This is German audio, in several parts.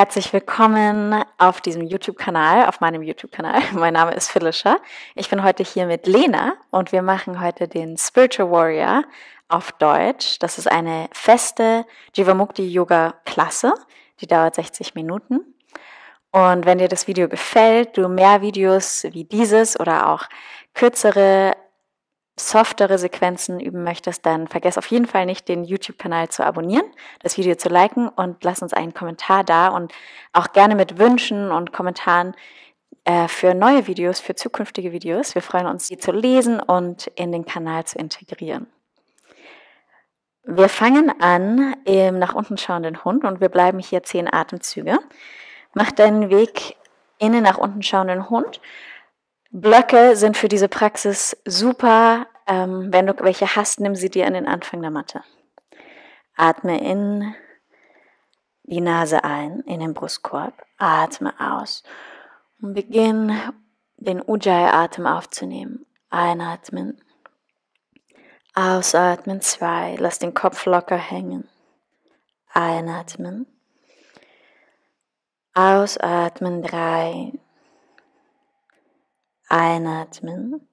Herzlich willkommen auf diesem YouTube-Kanal, auf meinem YouTube-Kanal. Mein Name ist Felicia. Ich bin heute hier mit Lena und wir machen heute den Spiritual Warrior auf Deutsch. Das ist eine feste Jivamukti-Yoga-Klasse, die dauert 60 Minuten. Und wenn dir das Video gefällt, du mehr Videos wie dieses oder auch kürzere, softere Sequenzen üben möchtest, dann vergiss auf jeden Fall nicht, den YouTube-Kanal zu abonnieren, das Video zu liken und lass uns einen Kommentar da und auch gerne mit Wünschen und Kommentaren für neue Videos, für zukünftige Videos. Wir freuen uns, sie zu lesen und in den Kanal zu integrieren. Wir fangen an im nach unten schauenden Hund und wir bleiben hier 10 Atemzüge. Mach deinen Weg in den nach unten schauenden Hund. Blöcke sind für diese Praxis super. Wenn du welche hast, nimm sie dir an den Anfang der Matte. Atme in die Nase ein, in den Brustkorb. Atme aus. Und beginn den Ujjayi-Atem aufzunehmen. Einatmen. Ausatmen 2. Lass den Kopf locker hängen. Einatmen. Ausatmen 3. Einatmen.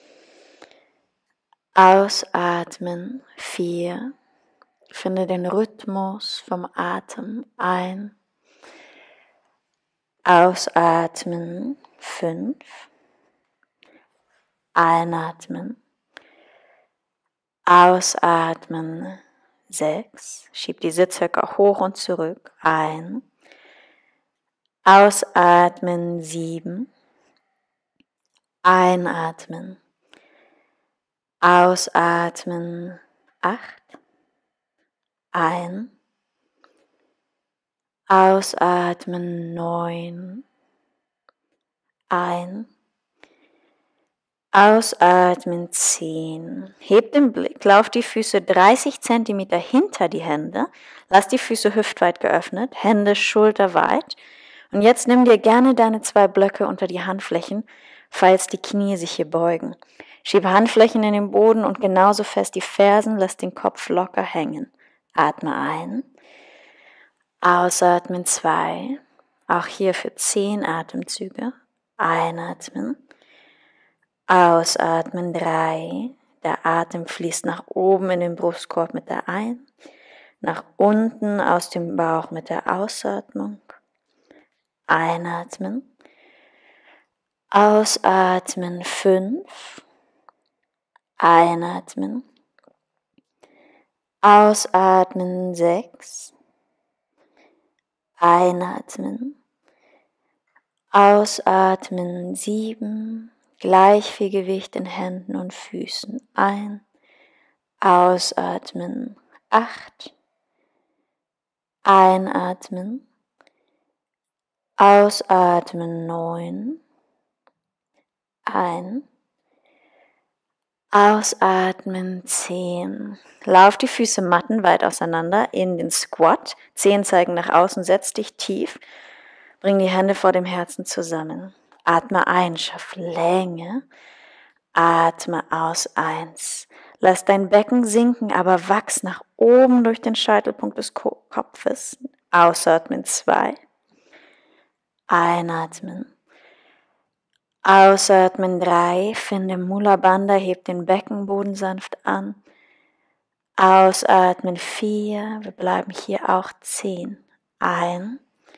Ausatmen 4. Finde den Rhythmus vom Atem ein. Ausatmen 5. Einatmen. Ausatmen 6. Schieb die Sitzhöcker hoch und zurück. Ein. Ausatmen 7. Einatmen. Ausatmen 8. Ein. Ausatmen 9. Ein. Ausatmen 10. Heb den Blick, lauf die Füße 30 cm hinter die Hände. Lass die Füße hüftweit geöffnet, Hände schulterweit. Und jetzt nimm dir gerne deine 2 Blöcke unter die Handflächen, falls die Knie sich hier beugen. Schiebe Handflächen in den Boden und genauso fest die Fersen, lass den Kopf locker hängen. Atme ein. Ausatmen 2. Auch hier für 10 Atemzüge. Einatmen. Ausatmen 3. Der Atem fließt nach oben in den Brustkorb mit der Ein-, nach unten aus dem Bauch mit der Ausatmung. Einatmen. Ausatmen 5. Einatmen. Ausatmen 6. Einatmen. Ausatmen 7. Gleich viel Gewicht in Händen und Füßen. Ein. Ausatmen 8. Einatmen. Ausatmen 9. Ein. Ausatmen 10. Lauf die Füße mattenweit auseinander in den Squat. Zehen zeigen nach außen, setz dich tief. Bring die Hände vor dem Herzen zusammen. Atme ein, schaff Länge. Atme aus 1. Lass dein Becken sinken, aber wachs nach oben durch den Scheitelpunkt des Kopfes. Ausatmen 2. Einatmen. Ausatmen 3, finde Mula Bandha, heb den Beckenboden sanft an. Ausatmen 4, wir bleiben hier auch 10. Ein.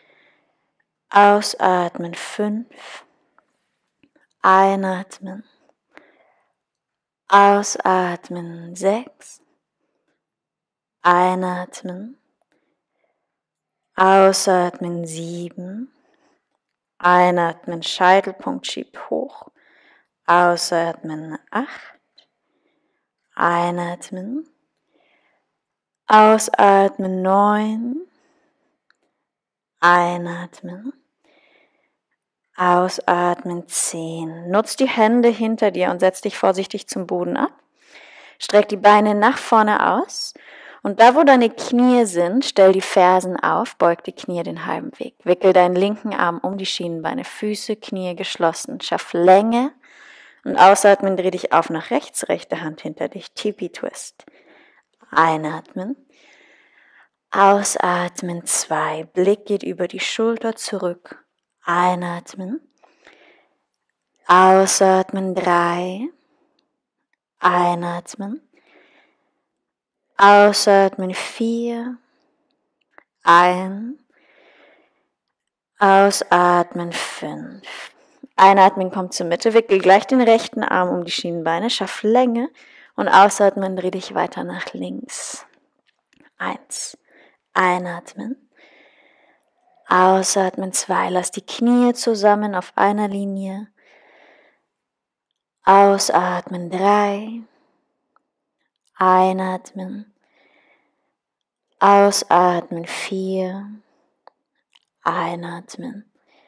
Ausatmen 5. Einatmen. Ausatmen 6. Einatmen. Ausatmen 7. Einatmen, Scheitelpunkt, schieb hoch. Ausatmen 8. Einatmen. Ausatmen 9. Einatmen. Ausatmen 10. Nutz die Hände hinter dir und setz dich vorsichtig zum Boden ab. Streck die Beine nach vorne aus. Und da, wo deine Knie sind, stell die Fersen auf, beug die Knie den halben Weg. Wickel deinen linken Arm um die Schienenbeine, Füße, Knie geschlossen. Schaff Länge und ausatmen, dreh dich auf nach rechts, rechte Hand hinter dich, Tipi Twist. Einatmen. Ausatmen 2. Blick geht über die Schulter zurück. Einatmen. Ausatmen 3. Einatmen. Ausatmen 4. Ein. Ausatmen 5. Einatmen kommt zur Mitte. Wickel gleich den rechten Arm um die Schienenbeine. Schaff Länge. Und ausatmen, dreh dich weiter nach links. 1. Einatmen. Ausatmen 2. Lass die Knie zusammen auf einer Linie. Ausatmen 3. Einatmen. Ausatmen 4. Einatmen.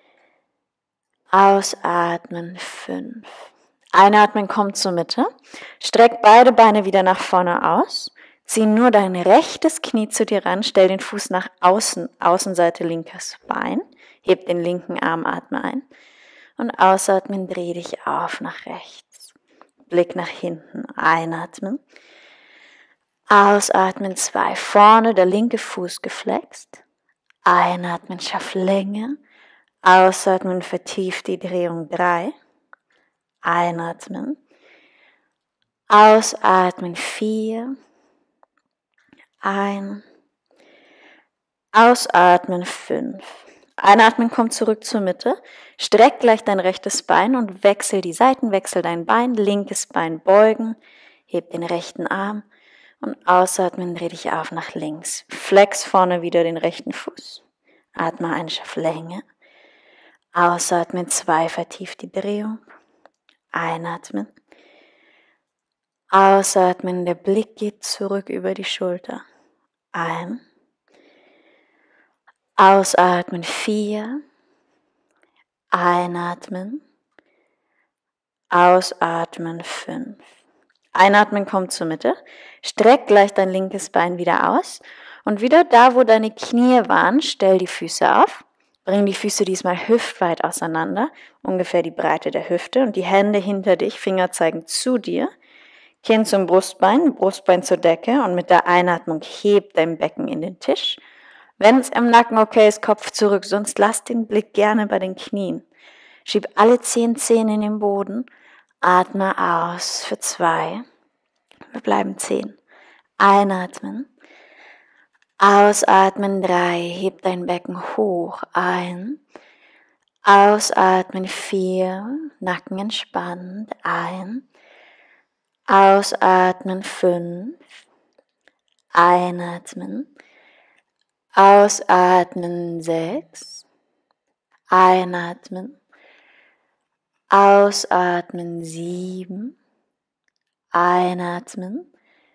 Ausatmen 5. Einatmen kommt zur Mitte. Streck beide Beine wieder nach vorne aus. Zieh nur dein rechtes Knie zu dir ran. Stell den Fuß nach außen, Außenseite linkes Bein. Heb den linken Arm, atme ein. Und ausatmen, dreh dich auf nach rechts. Blick nach hinten, einatmen. Ausatmen 2. Vorne der linke Fuß geflext. Einatmen, schaff Länge. Ausatmen, vertieft die Drehung 3. Einatmen. Ausatmen 4. Ein. Ausatmen 5. Einatmen, komm zurück zur Mitte. Streck gleich dein rechtes Bein und wechsel die Seiten, wechsel dein Bein. Linkes Bein beugen. Heb den rechten Arm. Und ausatmen, dreh dich auf nach links. Flex vorne wieder den rechten Fuß. Atme ein, schaff Länge. Ausatmen 2, vertieft die Drehung. Einatmen. Ausatmen, der Blick geht zurück über die Schulter. Ein. Ausatmen 4. Einatmen. Ausatmen 5. Einatmen kommt zur Mitte. Streck gleich dein linkes Bein wieder aus. Und wieder da, wo deine Knie waren, stell die Füße auf. Bring die Füße diesmal hüftweit auseinander, ungefähr die Breite der Hüfte. Und die Hände hinter dich, Finger zeigen zu dir. Kinn zum Brustbein, Brustbein zur Decke. Und mit der Einatmung heb dein Becken in den Tisch. Wenn es im Nacken okay ist, Kopf zurück, sonst lass den Blick gerne bei den Knien. Schieb alle 10 Zehen in den Boden. Atme aus für 2. Wir bleiben 10. Einatmen. Ausatmen 3. Heb dein Becken hoch. Ein. Ausatmen 4. Nacken entspannt. Ein. Ausatmen 5. Einatmen. Ausatmen 6. Einatmen. Ausatmen 7. Einatmen.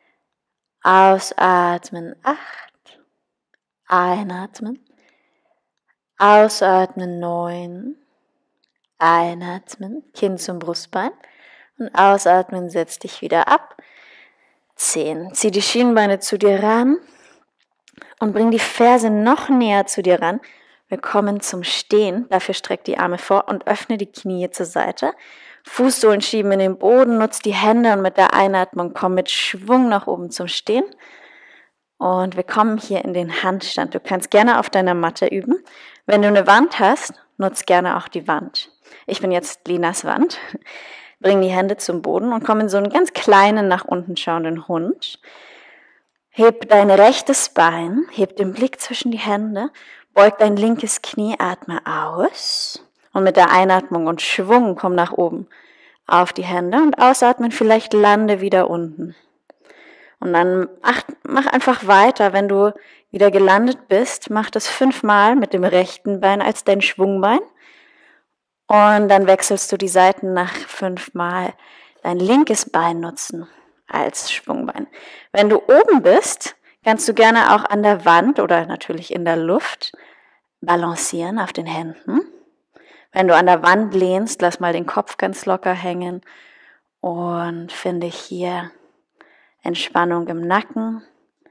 Ausatmen 8. Einatmen. Ausatmen 9. Einatmen. Kinn zum Brustbein. Und ausatmen, setz dich wieder ab. 10. Zieh die Schienbeine zu dir ran. Und bring die Ferse noch näher zu dir ran. Wir kommen zum Stehen. Dafür streck die Arme vor und öffne die Knie zur Seite. Fußsohlen schieben in den Boden. Nutz die Hände und mit der Einatmung komm mit Schwung nach oben zum Stehen. Und wir kommen hier in den Handstand. Du kannst gerne auf deiner Matte üben. Wenn du eine Wand hast, nutz gerne auch die Wand. Ich bin jetzt Lenas Wand. Bring die Hände zum Boden und komm in so einen ganz kleinen nach unten schauenden Hund. Heb dein rechtes Bein, heb den Blick zwischen die Hände, beug dein linkes Knie, atme aus und mit der Einatmung und Schwung komm nach oben auf die Hände und ausatmen, vielleicht lande wieder unten. Und dann mach einfach weiter, wenn du wieder gelandet bist, mach das 5-mal mit dem rechten Bein als dein Schwungbein und dann wechselst du die Seiten nach 5-mal dein linkes Bein nutzen als Schwungbein. Wenn du oben bist, kannst du gerne auch an der Wand oder natürlich in der Luft balancieren auf den Händen. Wenn du an der Wand lehnst, lass mal den Kopf ganz locker hängen und finde hier Entspannung im Nacken.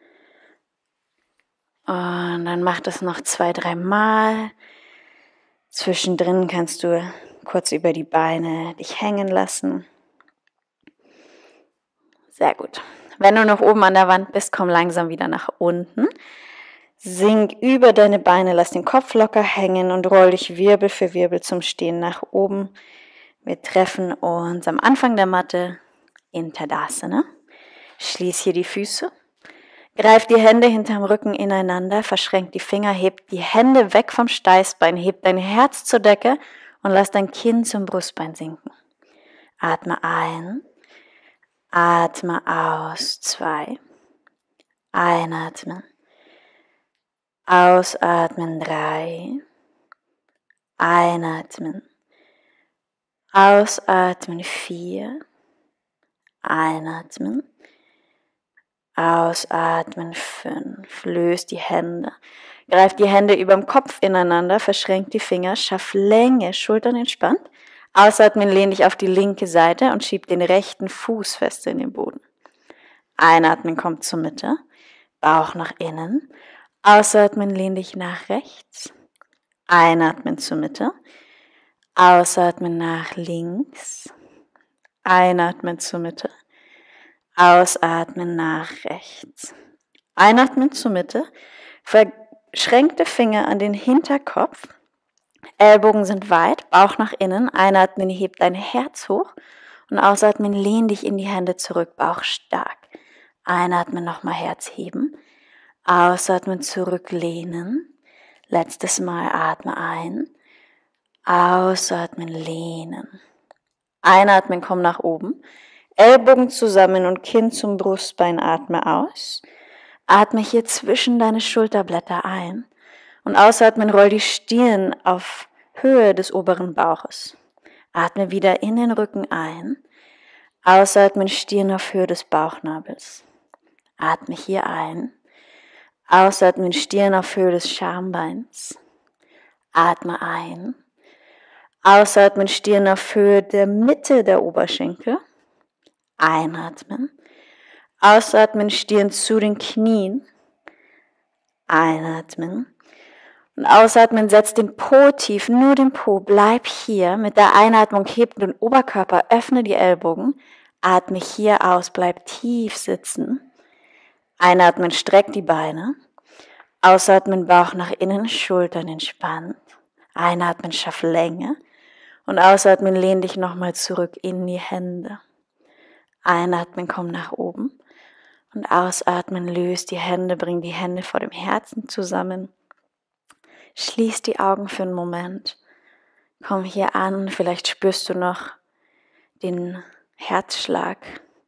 Und dann mach das noch 2-3 Mal. Zwischendrin kannst du kurz über die Beine dich hängen lassen. Sehr gut. Wenn du noch oben an der Wand bist, komm langsam wieder nach unten. Sink über deine Beine, lass den Kopf locker hängen und roll dich Wirbel für Wirbel zum Stehen nach oben. Wir treffen uns am Anfang der Matte in Tadasana. Schließ hier die Füße. Greif die Hände hinterm Rücken ineinander, verschränk die Finger, heb die Hände weg vom Steißbein, heb dein Herz zur Decke und lass dein Kinn zum Brustbein sinken. Atme ein, atme aus, 2. Einatmen. Ausatmen 3, einatmen, ausatmen 4, einatmen, ausatmen 5, löst die Hände, greif die Hände überm Kopf ineinander, verschränk die Finger, schaff Länge, Schultern entspannt, ausatmen, lehn dich auf die linke Seite und schieb den rechten Fuß fest in den Boden. Einatmen, kommt zur Mitte, Bauch nach innen. Ausatmen, lehn dich nach rechts. Einatmen zur Mitte. Ausatmen nach links. Einatmen zur Mitte. Ausatmen nach rechts. Einatmen zur Mitte. Verschränkte Finger an den Hinterkopf. Ellbogen sind weit, Bauch nach innen. Einatmen, heb dein Herz hoch. Und ausatmen, lehn dich in die Hände zurück, Bauch stark. Einatmen, nochmal Herz heben. Ausatmen, zurücklehnen. Letztes Mal atme ein. Ausatmen, lehnen. Einatmen, komm nach oben. Ellbogen zusammen und Kinn zum Brustbein, atme aus. Atme hier zwischen deine Schulterblätter ein. Und ausatmen, roll die Stirn auf Höhe des oberen Bauches. Atme wieder in den Rücken ein. Ausatmen, Stirn auf Höhe des Bauchnabels. Atme hier ein. Ausatmen, Stirn auf Höhe des Schambeins. Atme ein. Ausatmen, Stirn auf Höhe der Mitte der Oberschenkel. Einatmen. Ausatmen, Stirn zu den Knien. Einatmen. Und ausatmen, setz den Po tief, nur den Po. Bleib hier. Mit der Einatmung heb den Oberkörper, öffne die Ellbogen. Atme hier aus, bleib tief sitzen. Einatmen, streck die Beine. Ausatmen, Bauch nach innen, Schultern entspannt. Einatmen, schaff Länge. Und ausatmen, lehn dich nochmal zurück in die Hände. Einatmen, komm nach oben. Und ausatmen, löst die Hände, bring die Hände vor dem Herzen zusammen. Schließ die Augen für einen Moment. Komm hier an, vielleicht spürst du noch den Herzschlag,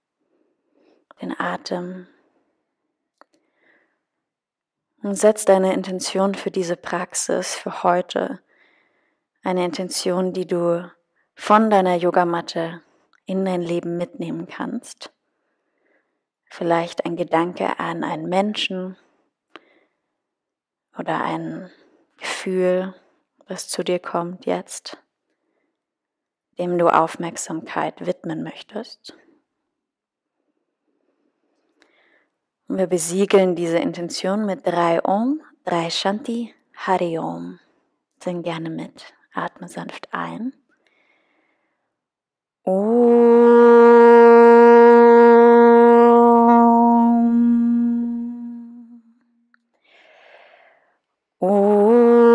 den Atem. Und setz deine Intention für diese Praxis, für heute. Eine Intention, die du von deiner Yogamatte in dein Leben mitnehmen kannst. Vielleicht ein Gedanke an einen Menschen oder ein Gefühl, das zu dir kommt jetzt, dem du Aufmerksamkeit widmen möchtest. Und wir besiegeln diese Intention mit 3 Om, 3 Shanti, Hari Om. Sing gerne mit. Atme sanft ein. Om. Om.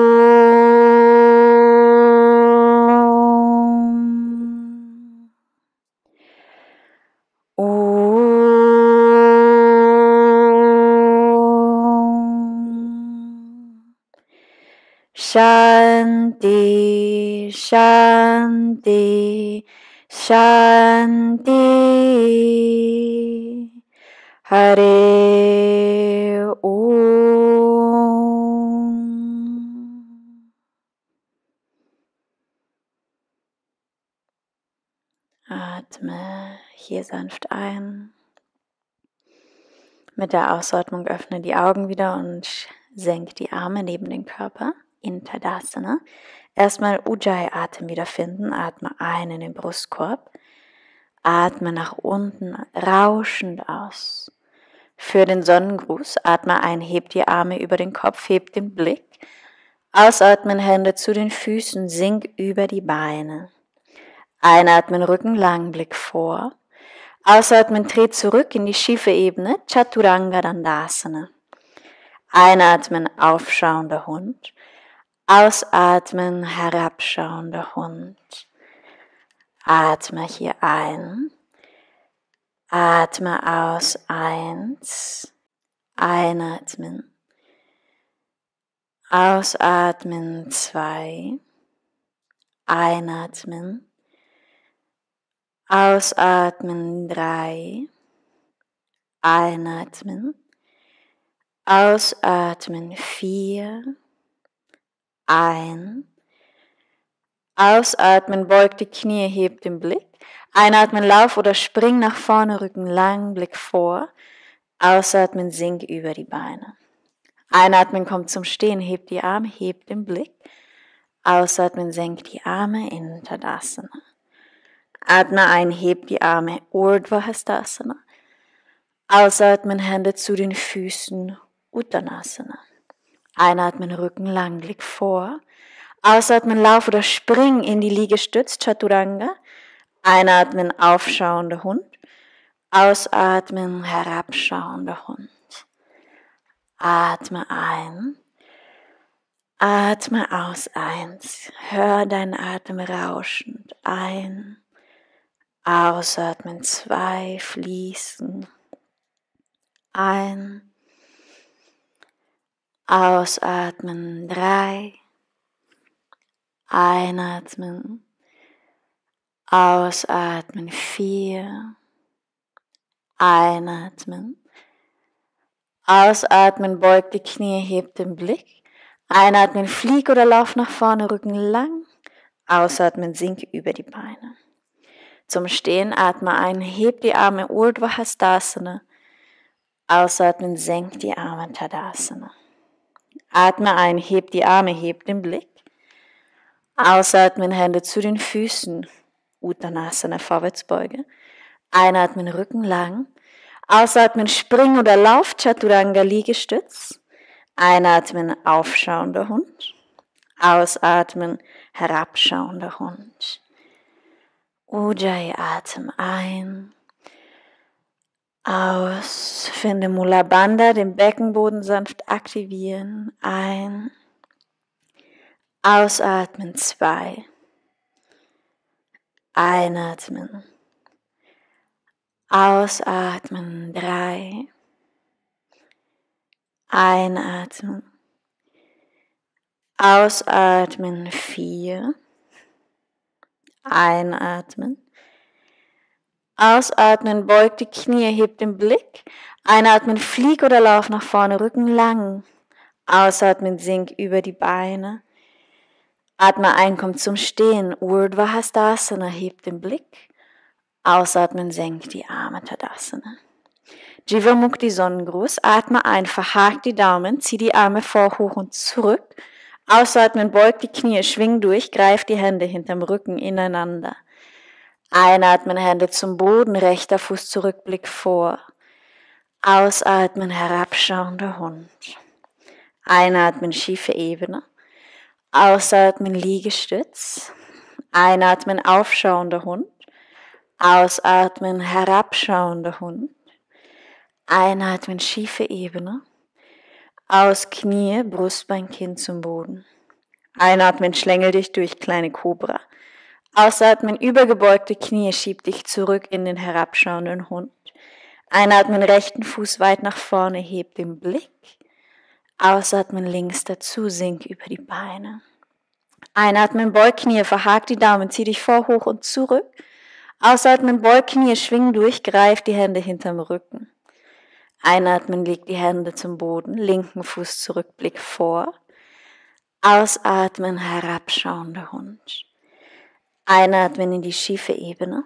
Shanti, Shanti, Shanti. Hare Om. Atme hier sanft ein. Mit der Ausatmung öffne die Augen wieder und senk die Arme neben den Körper in Tadasana. Erstmal Ujjayi-Atem wiederfinden. Atme ein in den Brustkorb. Atme nach unten, rauschend aus. Für den Sonnengruß, atme ein, heb die Arme über den Kopf, heb den Blick. Ausatmen, Hände zu den Füßen, sink über die Beine. Einatmen, Rücken lang, Blick vor. Ausatmen, dreh zurück in die schiefe Ebene, Chaturanga Dandasana. Einatmen, aufschauender Hund. Ausatmen, herabschauender Hund. Atme hier ein. Atme aus, 1. Einatmen. Ausatmen, 2. Einatmen. Ausatmen, 3. Einatmen. Ausatmen, 4. Ein. Ausatmen, beug die Knie, heb den Blick. Einatmen, lauf oder spring nach vorne, Rücken lang, Blick vor. Ausatmen, sink über die Beine. Einatmen, komm zum Stehen, heb die Arme, heb den Blick. Ausatmen, senk die Arme in Tadasana. Atme ein, heb die Arme, Urdhva Hastasana. Ausatmen, Hände zu den Füßen, Uttanasana. Einatmen, Rücken lang, Blick vor. Ausatmen, lauf oder spring in die Liegestütz, Chaturanga. Einatmen, aufschauender Hund. Ausatmen, herabschauender Hund. Atme ein. Atme aus, 1. Hör deinen Atem rauschend ein. Ausatmen, 2. Fließen. Ein. Ausatmen, 3. Einatmen. Ausatmen, 4. Einatmen. Ausatmen, beug die Knie, heb den Blick. Einatmen, flieg oder lauf nach vorne, Rücken lang. Ausatmen, sink über die Beine. Zum Stehen atme ein, heb die Arme, Urdhva Hastasana. Ausatmen, senk die Arme, Tadasana. Atme ein, heb die Arme, heb den Blick. Ausatmen, Hände zu den Füßen, Uttanasana, Vorwärtsbeuge. Einatmen, Rücken lang. Ausatmen, spring oder lauf, Chaturanga, Liegestütz. Einatmen, aufschauender Hund. Ausatmen, herabschauender Hund. Ujjayi, Atem ein. Aus. Finde Mula Bandha, den Beckenboden sanft aktivieren. Ein. Ausatmen, 2. Einatmen. Ausatmen, 3. Einatmen. Ausatmen, 4. Einatmen. Ausatmen, beug die Knie, heb den Blick. Einatmen, flieg oder lauf nach vorne, Rücken lang. Ausatmen, sink über die Beine. Atme ein, komm zum Stehen. Urdhva Hastasana, heb den Blick. Ausatmen, senk die Arme, Tadasana. Jivamukti, Sonnengruß. Atme ein, verhak die Daumen, zieh die Arme vor, hoch und zurück. Ausatmen, beug die Knie, schwing durch, greif die Hände hinterm Rücken ineinander. Einatmen, Hände zum Boden, rechter Fuß zurück, Blick vor. Ausatmen, herabschauender Hund. Einatmen, schiefe Ebene. Ausatmen, Liegestütz. Einatmen, aufschauender Hund. Ausatmen, herabschauender Hund. Einatmen, schiefe Ebene. Aus Knie, Brustbein, Kinn zum Boden. Einatmen, schlängel dich durch, kleine Kobra. Ausatmen, übergebeugte Knie, schieb dich zurück in den herabschauenden Hund. Einatmen, rechten Fuß weit nach vorne, heb den Blick. Ausatmen, links dazu, sink über die Beine. Einatmen, beug Knie, verhak die Daumen, zieh dich vor, hoch und zurück. Ausatmen, beug Knie, schwing durch, greif die Hände hinterm Rücken. Einatmen, leg die Hände zum Boden, linken Fuß zurück, Blick vor. Ausatmen, herabschauender Hund. Einatmen in die schiefe Ebene.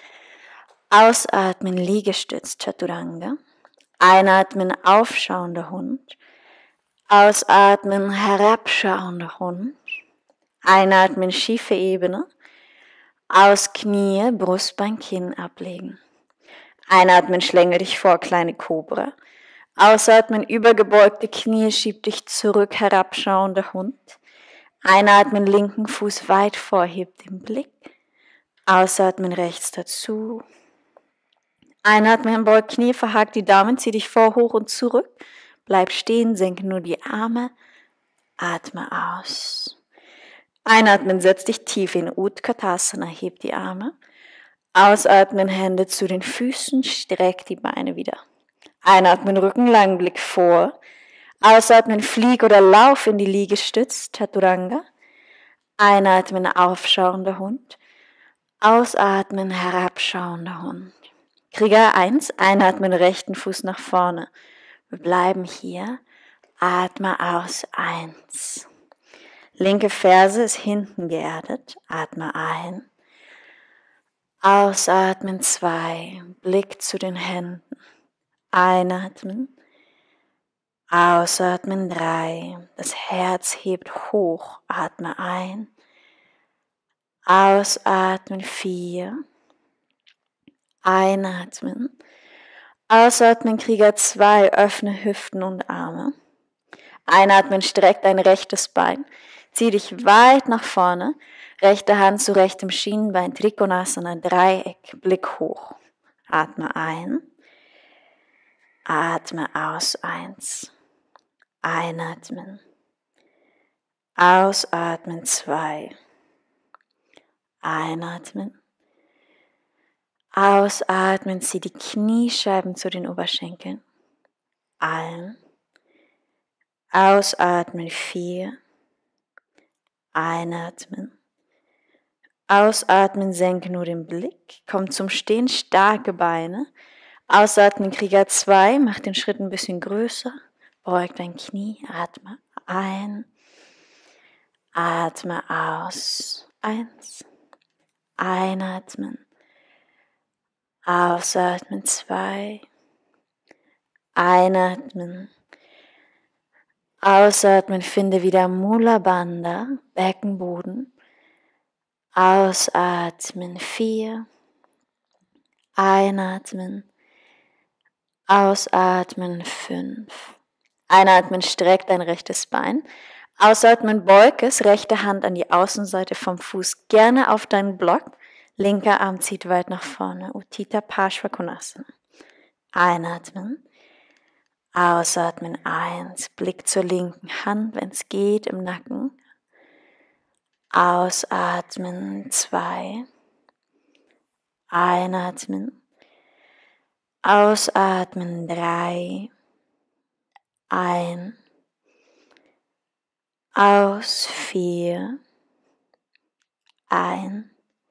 Ausatmen, Liegestütz, Chaturanga. Einatmen, aufschauender Hund. Ausatmen, herabschauender Hund. Einatmen, schiefe Ebene. Aus Knie, Brustbein, Kinn ablegen. Einatmen, schlängel dich vor, kleine Kobra. Ausatmen, übergebeugte Knie, schieb dich zurück, herabschauender Hund. Einatmen, linken Fuß weit vor, heb den Blick. Ausatmen, rechts dazu. Einatmen, beug Knie, verhak die Daumen, zieh dich vor, hoch und zurück. Bleib stehen, senke nur die Arme. Atme aus. Einatmen, setz dich tief in Utkatasana, heb die Arme. Ausatmen, Hände zu den Füßen, streck die Beine wieder. Einatmen, Rücken lang, Blick vor. Ausatmen, flieg oder lauf in die Liegestütz, Chaturanga. Einatmen, aufschauender Hund. Ausatmen, herabschauender Hund. Krieger 1, einatmen, rechten Fuß nach vorne. Wir bleiben hier. Atme aus, 1. Linke Ferse ist hinten geerdet. Atme ein. Ausatmen, 2. Blick zu den Händen. Einatmen. Ausatmen, 3. Das Herz hebt hoch. Atme ein. Ausatmen, 4. Einatmen. Ausatmen, Krieger 2. Öffne Hüften und Arme. Einatmen, streck dein rechtes Bein. Zieh dich weit nach vorne. Rechte Hand zu rechtem Schienbein. Trikonasana, Dreieck. Blick hoch. Atme ein. Atme aus, 1. Einatmen. Ausatmen, 2. Einatmen. Ausatmen, zieh die Kniescheiben zu den Oberschenkeln. Ein. Ausatmen, 4. Einatmen. Ausatmen, senke nur den Blick. Komm zum Stehen, starke Beine. Ausatmen, Krieger 2. Mach den Schritt ein bisschen größer. Beug dein Knie. Atme ein. Atme aus. 1. Einatmen. Ausatmen, 2. Einatmen. Ausatmen, finde wieder Mula Bandha, Beckenboden. Ausatmen, 4. Einatmen. Ausatmen, 5. Einatmen, streck dein rechtes Bein. Ausatmen, beug es, rechte Hand an die Außenseite vom Fuß, gerne auf deinen Block. Linker Arm zieht weit nach vorne. Utthita Parshva Konasana. Einatmen. Ausatmen, 1. Blick zur linken Hand, wenn es geht, im Nacken. Ausatmen, 2. Einatmen. Ausatmen, 3. Ein. Aus, 4. Ein.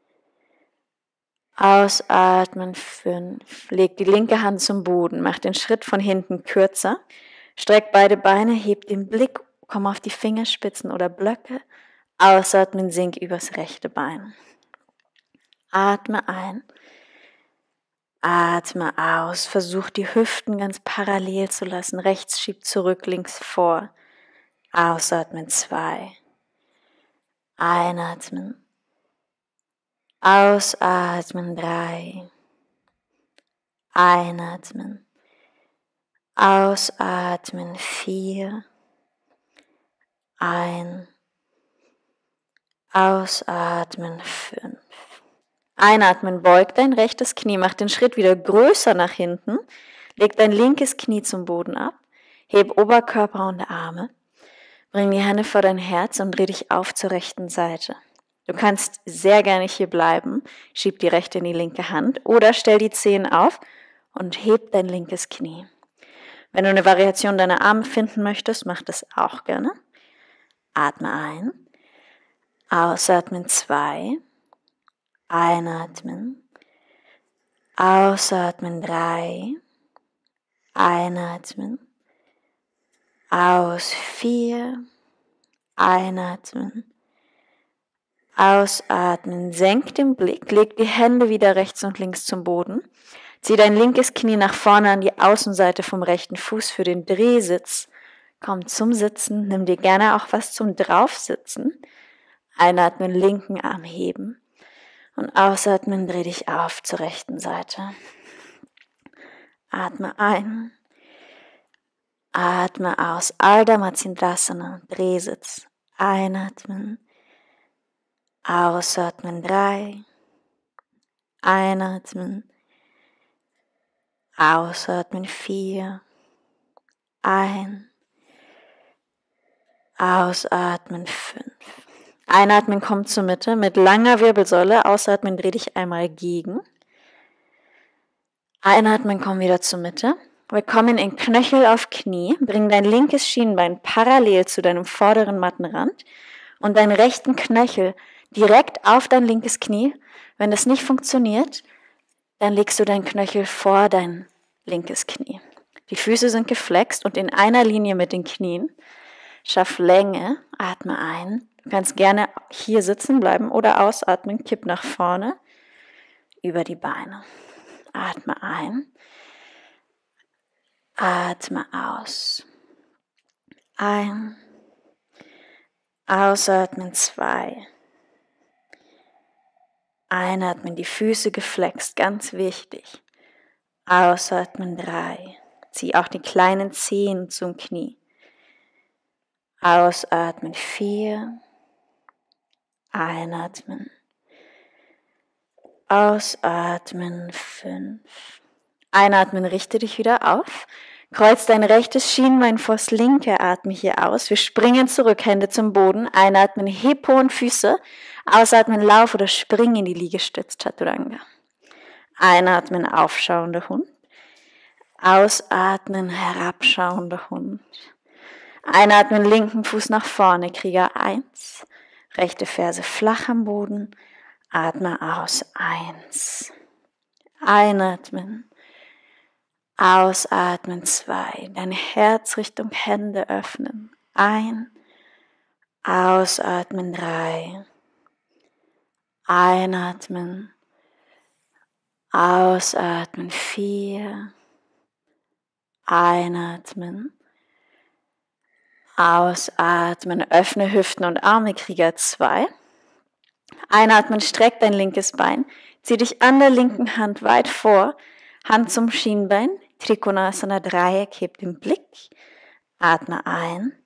Ausatmen, 5. Leg die linke Hand zum Boden, mach den Schritt von hinten kürzer. Streck beide Beine, heb den Blick, komm auf die Fingerspitzen oder Blöcke. Ausatmen, sink übers rechte Bein. Atme ein. Atme aus. Versuch die Hüften ganz parallel zu lassen. Rechts schiebt zurück, links vor. Ausatmen, 2. Einatmen. Ausatmen, 3. Einatmen. Ausatmen, 4. Ein. Ausatmen, 5. Einatmen, beug dein rechtes Knie, mach den Schritt wieder größer nach hinten. Leg dein linkes Knie zum Boden ab. Heb Oberkörper und Arme. Bring die Hände vor dein Herz und dreh dich auf zur rechten Seite. Du kannst sehr gerne hier bleiben. Schieb die rechte in die linke Hand oder stell die Zehen auf und heb dein linkes Knie. Wenn du eine Variation deiner Arme finden möchtest, mach das auch gerne. Atme ein. Ausatmen, 2. Einatmen. Ausatmen, 3. Einatmen. Aus, 4. Einatmen. Ausatmen, senk den Blick, leg die Hände wieder rechts und links zum Boden. Zieh dein linkes Knie nach vorne an die Außenseite vom rechten Fuß für den Drehsitz. Komm zum Sitzen, nimm dir gerne auch was zum Draufsitzen. Einatmen, linken Arm heben. Und ausatmen, dreh dich auf zur rechten Seite. Atme ein. Atme aus. Ardha Matsyendrasana, Drehsitz. Einatmen. Ausatmen, 3. Einatmen. Ausatmen, 4. Ein. Ausatmen 5. Einatmen, komm zur Mitte mit langer Wirbelsäule. Ausatmen, dreh dich einmal gegen. Einatmen, komm wieder zur Mitte. Wir kommen in Knöchel auf Knie. Bring dein linkes Schienbein parallel zu deinem vorderen Mattenrand und deinen rechten Knöchel direkt auf dein linkes Knie. Wenn das nicht funktioniert, dann legst du deinen Knöchel vor dein linkes Knie. Die Füße sind geflext und in einer Linie mit den Knien. Schaff Länge, atme ein. Du kannst gerne hier sitzen bleiben oder ausatmen, kipp nach vorne über die Beine. Atme ein, atme aus. Ein, ausatmen 2. Einatmen, die Füße geflext, ganz wichtig. Ausatmen 3. Zieh auch die kleinen Zehen zum Knie. Ausatmen 4. Einatmen. Ausatmen 5. Einatmen, richte dich wieder auf. Kreuz dein rechtes Schienbein vors linke, atme hier aus. Wir springen zurück, Hände zum Boden. Einatmen, heb Po und Füße. Ausatmen, lauf oder spring in die Liegestütz Chaturanga. Einatmen, aufschauender Hund. Ausatmen, herabschauender Hund. Einatmen, linken Fuß nach vorne, Krieger 1. Rechte Ferse flach am Boden. Atme aus, 1. Einatmen. Ausatmen 2. Dein Herz Richtung Hände öffnen. Ein. Ausatmen 3. Einatmen. Ausatmen 4. Einatmen. Ausatmen. Öffne Hüften und Arme, Krieger 2. Einatmen, streck dein linkes Bein. Zieh dich an der linken Hand weit vor. Hand zum Schienbein. Trikonasana Dreieck, heb den Blick. Atme ein.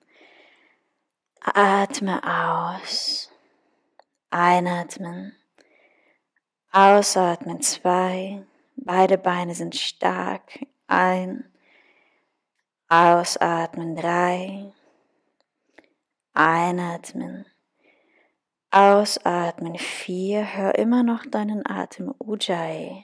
Atme aus. Einatmen. Ausatmen 2. Beide Beine sind stark. Ein. Ausatmen 3. Einatmen. Ausatmen 4. Hör immer noch deinen Atem. Ujjayi.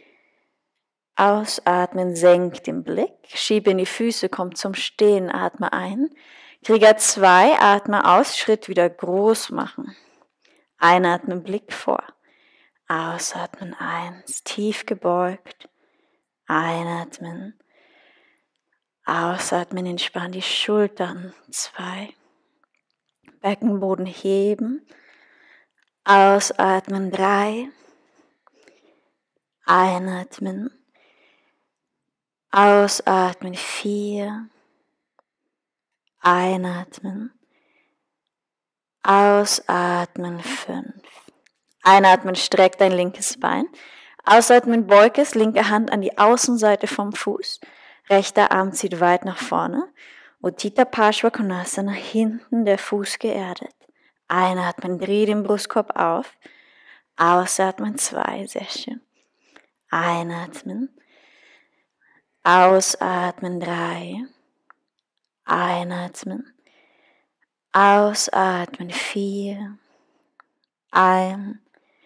Ausatmen, senk den Blick, schiebe in die Füße, komm zum Stehen, atme ein. Krieger 2, atme aus, Schritt wieder groß machen. Einatmen, Blick vor. Ausatmen 1, tief gebeugt. Einatmen. Ausatmen, entspann die Schultern. 2. Beckenboden heben. Ausatmen 3. Einatmen. Ausatmen 4. Einatmen. Ausatmen 5. Einatmen, streck dein linkes Bein. Ausatmen, beug es, linke Hand an die Außenseite vom Fuß. Rechter Arm zieht weit nach vorne. Utthita Parshva Konasana, hinten der Fuß geerdet. Einatmen, dreh den Brustkorb auf. Ausatmen 2, sehr schön. Einatmen. Ausatmen 3. Einatmen. Ausatmen 4. Ein.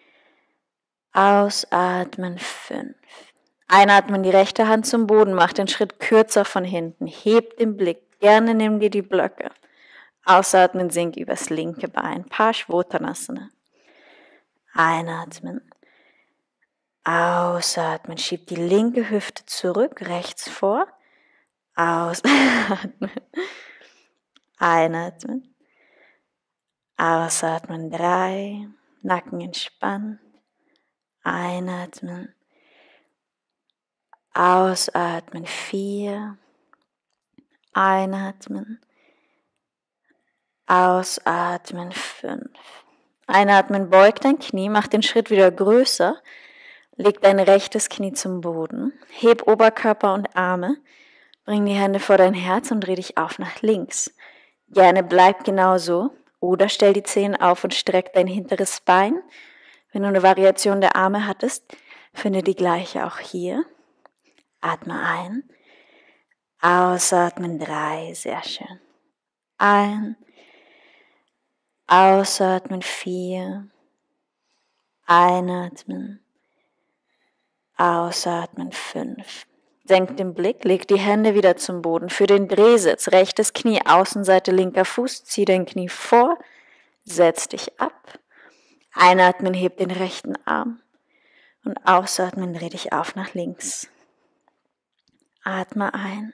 Ausatmen 5. Einatmen, die rechte Hand zum Boden, mach den Schritt kürzer von hinten. Heb den Blick, gerne nimm dir die Blöcke. Ausatmen, sink übers linke Bein. Parshvottanasana. Einatmen. Ausatmen, schieb die linke Hüfte zurück, rechts vor. Ausatmen. Einatmen. Ausatmen 3. Nacken entspannt. Einatmen. Ausatmen 4. Einatmen. Ausatmen 5. Einatmen, beug dein Knie, mach den Schritt wieder größer. Leg dein rechtes Knie zum Boden. Heb Oberkörper und Arme. Bring die Hände vor dein Herz und dreh dich auf nach links. Gerne bleib genauso. Oder stell die Zehen auf und streck dein hinteres Bein. Wenn du eine Variation der Arme hattest, finde die gleiche auch hier. Atme ein. Ausatmen 3, sehr schön. Ein, ausatmen 4, einatmen, ausatmen 5. Senk den Blick, leg die Hände wieder zum Boden. Für den Drehsitz, rechtes Knie, Außenseite, linker Fuß, zieh dein Knie vor, setz dich ab. Einatmen, heb den rechten Arm und ausatmen, dreh dich auf nach links. Atme ein,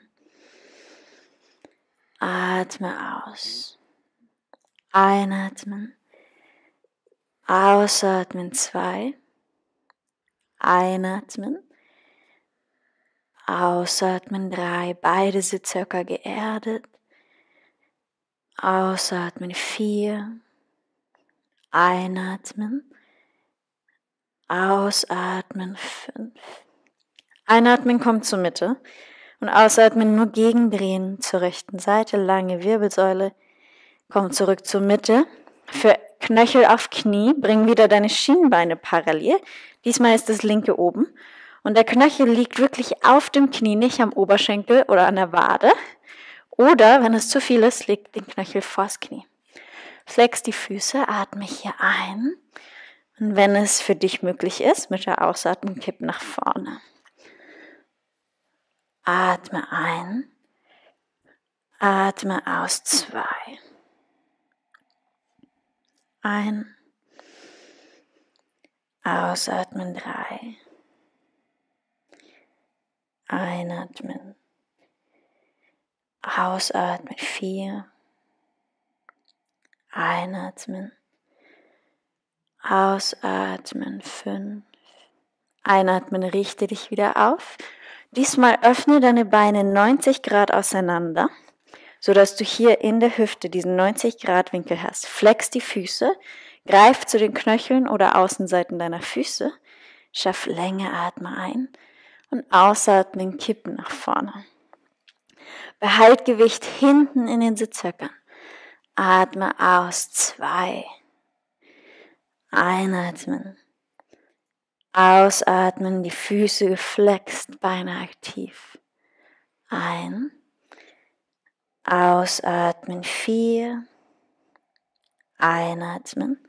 atme aus. Einatmen, ausatmen 2, einatmen, ausatmen 3, beide Sitzhöcker geerdet, ausatmen 4, einatmen, ausatmen 5. Einatmen kommt zur Mitte und ausatmen nur gegendrehen zur rechten Seite, lange Wirbelsäule, komm zurück zur Mitte. Für Knöchel auf Knie, bring wieder deine Schienbeine parallel. Diesmal ist das linke oben. Und der Knöchel liegt wirklich auf dem Knie, nicht am Oberschenkel oder an der Wade. Oder, wenn es zu viel ist, leg den Knöchel vors Knie. Flex die Füße, atme hier ein. Und wenn es für dich möglich ist, mit der Ausatmung kipp nach vorne. Atme ein. Atme aus 2. Ein. Ausatmen 3. Einatmen. Ausatmen 4. Einatmen. Ausatmen 5. Einatmen, richte dich wieder auf. Diesmal öffne deine Beine 90 Grad auseinander, sodass du hier in der Hüfte diesen 90 Grad Winkel hast. Flex die Füße, greif zu den Knöcheln oder Außenseiten deiner Füße, schaff Länge, atme ein und ausatmen, kippen nach vorne. Behalt Gewicht hinten in den Sitzhöckern. Atme aus, 2. Einatmen. Ausatmen, die Füße geflext, Beine aktiv. Ein. Ausatmen 4. Einatmen.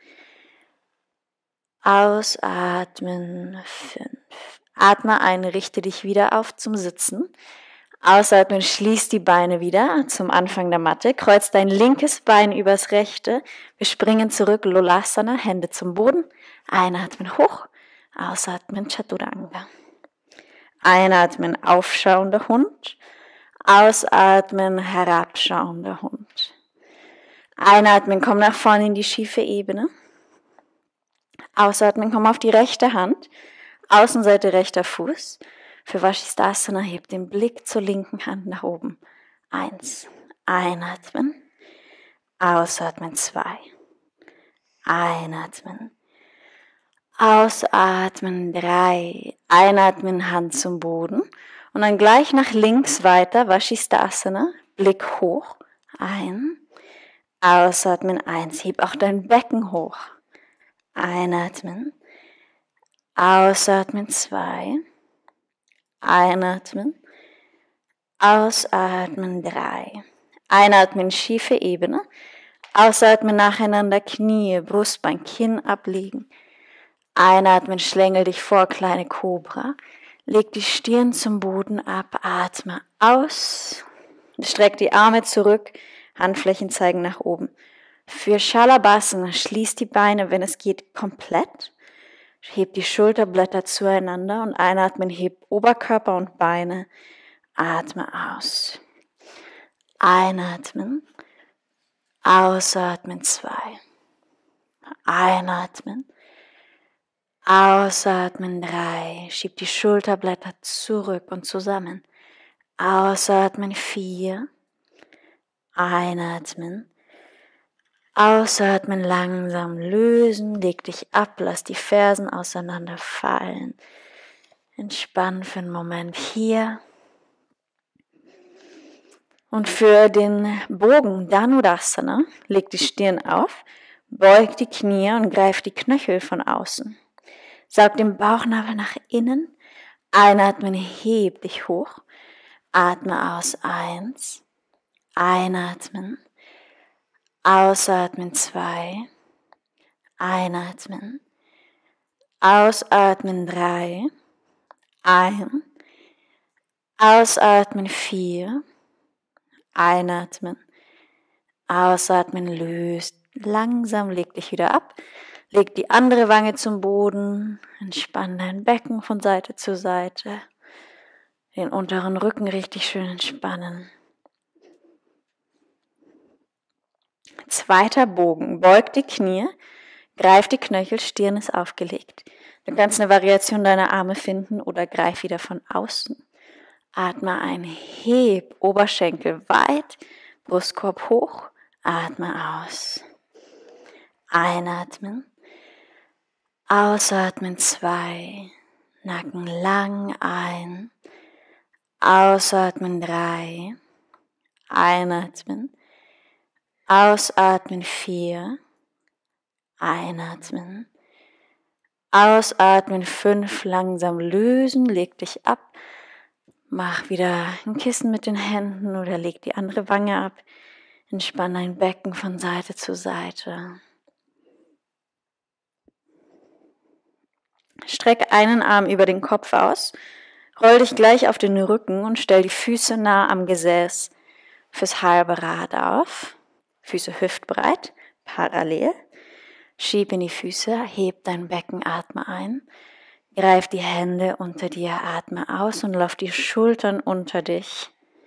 Ausatmen 5. Atme ein, richte dich wieder auf zum Sitzen. Ausatmen, schließ die Beine wieder zum Anfang der Matte. Kreuz dein linkes Bein übers rechte. Wir springen zurück, Lolasana, Hände zum Boden. Einatmen hoch. Ausatmen, Chaturanga. Einatmen, aufschauender Hund. Ausatmen, herabschauender Hund. Einatmen, komm nach vorne in die schiefe Ebene. Ausatmen, komm auf die rechte Hand. Außenseite rechter Fuß. Für Vashisthasana heb den Blick zur linken Hand nach oben. 1. Einatmen. Ausatmen 2. Einatmen. Ausatmen 3. Einatmen, Hand zum Boden. Und dann gleich nach links weiter, Vashisthasana. Blick hoch. Ein. Ausatmen 1. Heb auch dein Becken hoch. Einatmen. Ausatmen 2. Einatmen. Ausatmen 3. Einatmen, schiefe Ebene. Ausatmen nacheinander, Knie, Brustbein, Kinn ablegen. Einatmen, schlängel dich vor, kleine Kobra. Leg die Stirn zum Boden ab, atme aus. Streck die Arme zurück, Handflächen zeigen nach oben. Für Shalabhasana schließ die Beine, wenn es geht, komplett. Heb die Schulterblätter zueinander und einatmen, heb Oberkörper und Beine. Atme aus. Einatmen. Ausatmen 2. Einatmen. Ausatmen 3. Schieb die Schulterblätter zurück und zusammen. Ausatmen 4. Einatmen. Ausatmen, langsam lösen. Leg dich ab, lass die Fersen auseinanderfallen. Entspann für einen Moment hier. Und für den Bogen Dhanurasana, leg die Stirn auf, beug die Knie und greif die Knöchel von außen. Saug den Bauchnabel nach innen, einatmen, heb dich hoch, Atme aus 1. Einatmen. Ausatmen 2. Einatmen. Ausatmen 3. Ein. Ausatmen 4. Einatmen. Ausatmen, löst. Langsam leg dich wieder ab. Leg die andere Wange zum Boden. Entspann dein Becken von Seite zu Seite. Den unteren Rücken richtig schön entspannen. Zweiter Bogen. Beug die Knie. Greif die Knöchel, Stirn ist aufgelegt. Du kannst eine Variation deiner Arme finden oder greif wieder von außen. Atme ein, heb, Oberschenkel weit, Brustkorb hoch, atme aus. Einatmen, ausatmen 2, Nacken lang ein, ausatmen 3, einatmen, ausatmen 4, einatmen, ausatmen 5, langsam lösen, leg dich ab. Mach wieder ein Kissen mit den Händen oder leg die andere Wange ab. Entspann dein Becken von Seite zu Seite. Streck einen Arm über den Kopf aus. Roll dich gleich auf den Rücken und stell die Füße nah am Gesäß fürs halbe Rad auf. Füße hüftbreit, parallel. Schieb in die Füße, heb dein Becken, atme ein. Greif die Hände unter dir, atme aus und lauf die Schultern unter dich.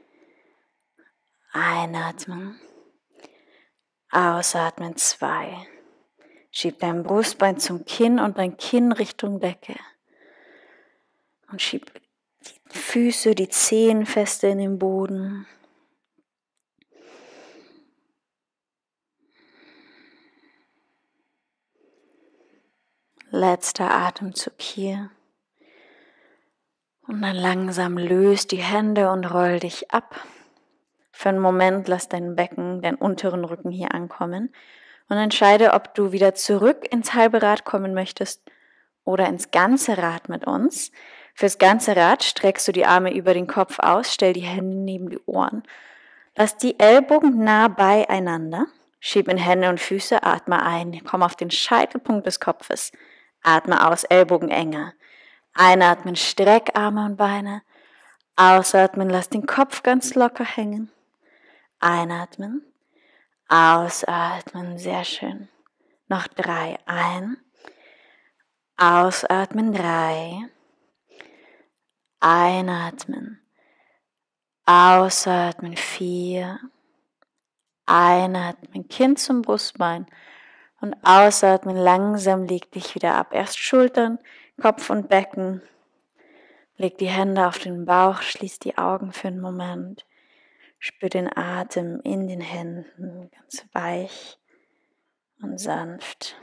Einatmen. Ausatmen 2. Schieb dein Brustbein zum Kinn und dein Kinn Richtung Decke. Und schieb die Füße, die Zehen feste in den Boden. Letzter Atemzug hier. Und dann langsam löst die Hände und roll dich ab. Für einen Moment lass dein Becken, deinen unteren Rücken hier ankommen und entscheide, ob du wieder zurück ins halbe Rad kommen möchtest oder ins ganze Rad mit uns. Fürs ganze Rad streckst du die Arme über den Kopf aus, stell die Hände neben die Ohren. Lass die Ellbogen nah beieinander. Schieb in Hände und Füße, atme ein, komm auf den Scheitelpunkt des Kopfes. Atme aus, Ellbogen enger. Einatmen, streck Arme und Beine. Ausatmen, lass den Kopf ganz locker hängen. Einatmen, ausatmen, sehr schön. Noch 3, ein. Ausatmen, 3. Einatmen. Ausatmen, 4. Einatmen, Kinn zum Brustbein. Und ausatmen, langsam leg dich wieder ab. Erst Schultern, Kopf und Becken. Leg die Hände auf den Bauch, schließ die Augen für einen Moment. Spür den Atem in den Händen, ganz weich und sanft.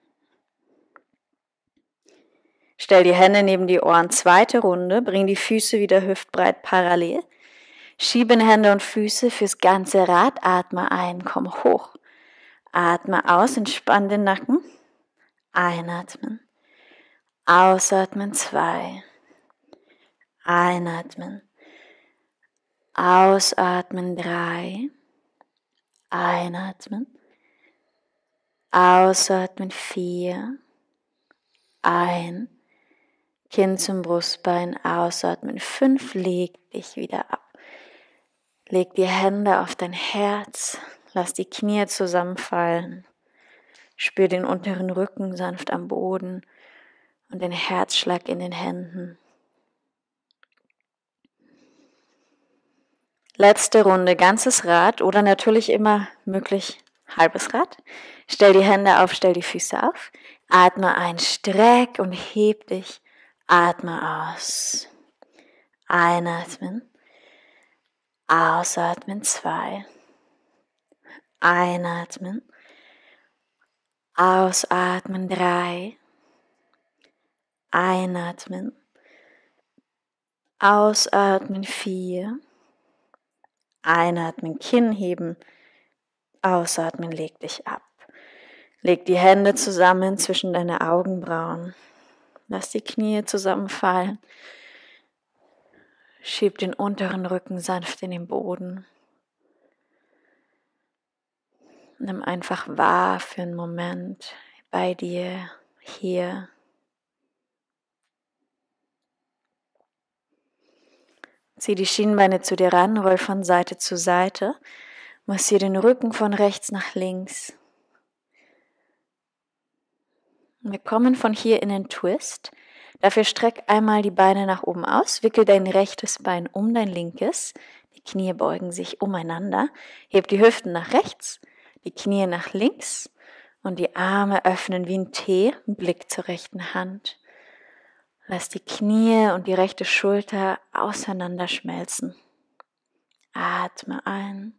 Stell die Hände neben die Ohren, zweite Runde, bring die Füße wieder hüftbreit parallel. Schiebe Hände und Füße fürs ganze Rad, atme ein, komm hoch. Atme aus, entspann den Nacken. Einatmen. Ausatmen 2. Einatmen. Ausatmen 3. Einatmen. Ausatmen 4. Ein. Kinn zum Brustbein, ausatmen 5. Leg dich wieder ab. Leg die Hände auf dein Herz. Lass die Knie zusammenfallen. Spür den unteren Rücken sanft am Boden und den Herzschlag in den Händen. Letzte Runde, ganzes Rad oder natürlich immer möglich halbes Rad. Stell die Hände auf, stell die Füße auf. Atme ein, streck und heb dich. Atme aus. Einatmen. Ausatmen 2. Einatmen. Ausatmen 3. Einatmen. Ausatmen 4. Einatmen, Kinn heben. Ausatmen, leg dich ab. Leg die Hände zusammen zwischen deine Augenbrauen. Lass die Knie zusammenfallen. Schieb den unteren Rücken sanft in den Boden. Nimm einfach wahr für einen Moment bei dir hier. Zieh die Schienbeine zu dir ran, roll von Seite zu Seite. Massier den Rücken von rechts nach links. Wir kommen von hier in den Twist. Dafür streck einmal die Beine nach oben aus, wickel dein rechtes Bein um dein linkes, die Knie beugen sich umeinander, heb die Hüften nach rechts, die Knie nach links und die Arme öffnen wie ein T, Blick zur rechten Hand. Lass die Knie und die rechte Schulter auseinanderschmelzen. Atme ein,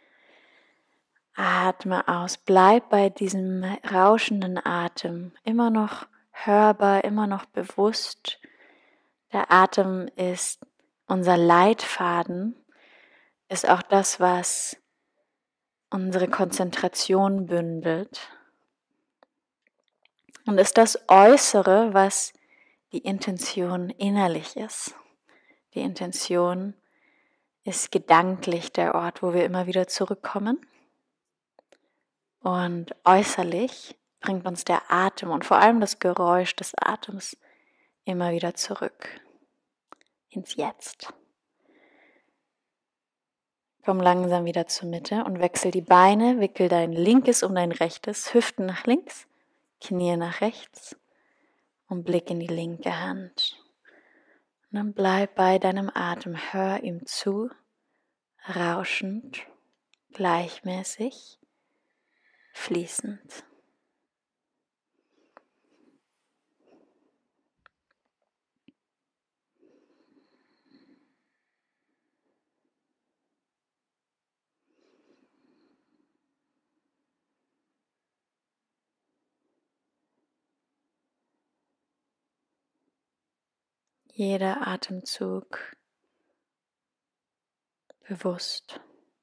atme aus, bleib bei diesem rauschenden Atem, immer noch hörbar, immer noch bewusst. Der Atem ist unser Leitfaden, ist auch das, was unsere Konzentration bündelt und ist das Äußere, was die Intention innerlich ist. Die Intention ist gedanklich der Ort, wo wir immer wieder zurückkommen. Und äußerlich bringt uns der Atem und vor allem das Geräusch des Atems immer wieder zurück ins Jetzt. Komm langsam wieder zur Mitte und wechsel die Beine, wickel dein linkes um dein rechtes, Hüften nach links, Knie nach rechts und Blick in die linke Hand. Und dann bleib bei deinem Atem, hör ihm zu, rauschend, gleichmäßig, fließend. Jeder Atemzug bewusst.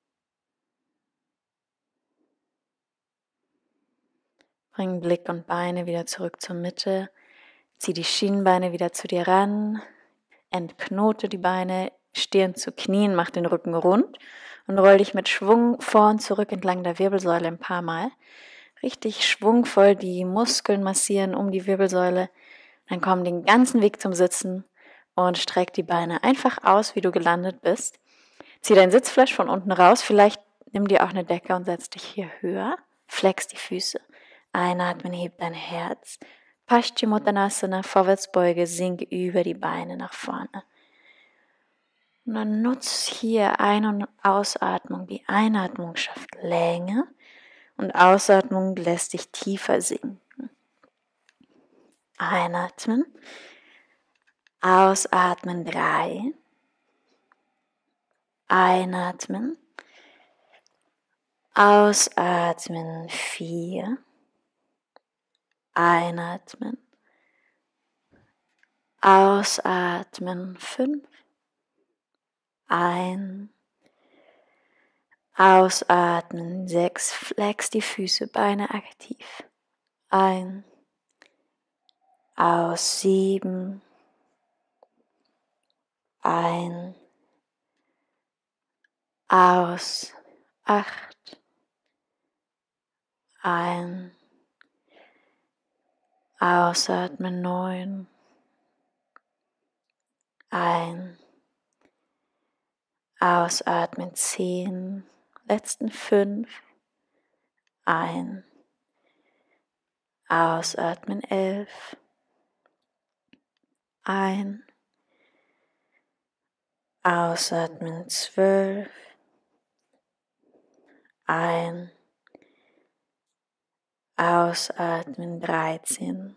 Bring Blick und Beine wieder zurück zur Mitte. Zieh die Schienbeine wieder zu dir ran. Entknote die Beine, Stirn zu Knien, mach den Rücken rund und roll dich mit Schwung vor und zurück entlang der Wirbelsäule ein paar Mal. Richtig schwungvoll die Muskeln massieren um die Wirbelsäule. Dann komm den ganzen Weg zum Sitzen und streck die Beine einfach aus, wie du gelandet bist. Zieh dein Sitzfleisch von unten raus, vielleicht nimm dir auch eine Decke und setz dich hier höher. Flex die Füße. Einatmen, heb dein Herz. Paschimottanasana, Vorwärtsbeuge, sink über die Beine nach vorne. Und dann nutz hier Ein- und Ausatmung. Die Einatmung schafft Länge und Ausatmung lässt dich tiefer sinken. Einatmen, ausatmen 3, einatmen, ausatmen 4, einatmen, ausatmen 5, ein, ausatmen 6, flex die Füße, Beine aktiv, ein, aus 7, ein, aus 8, ein, ausatmen 9, ein, ausatmen 10, letzten 5, ein, ausatmen 11, ein, ausatmen 12, ein, ausatmen 13,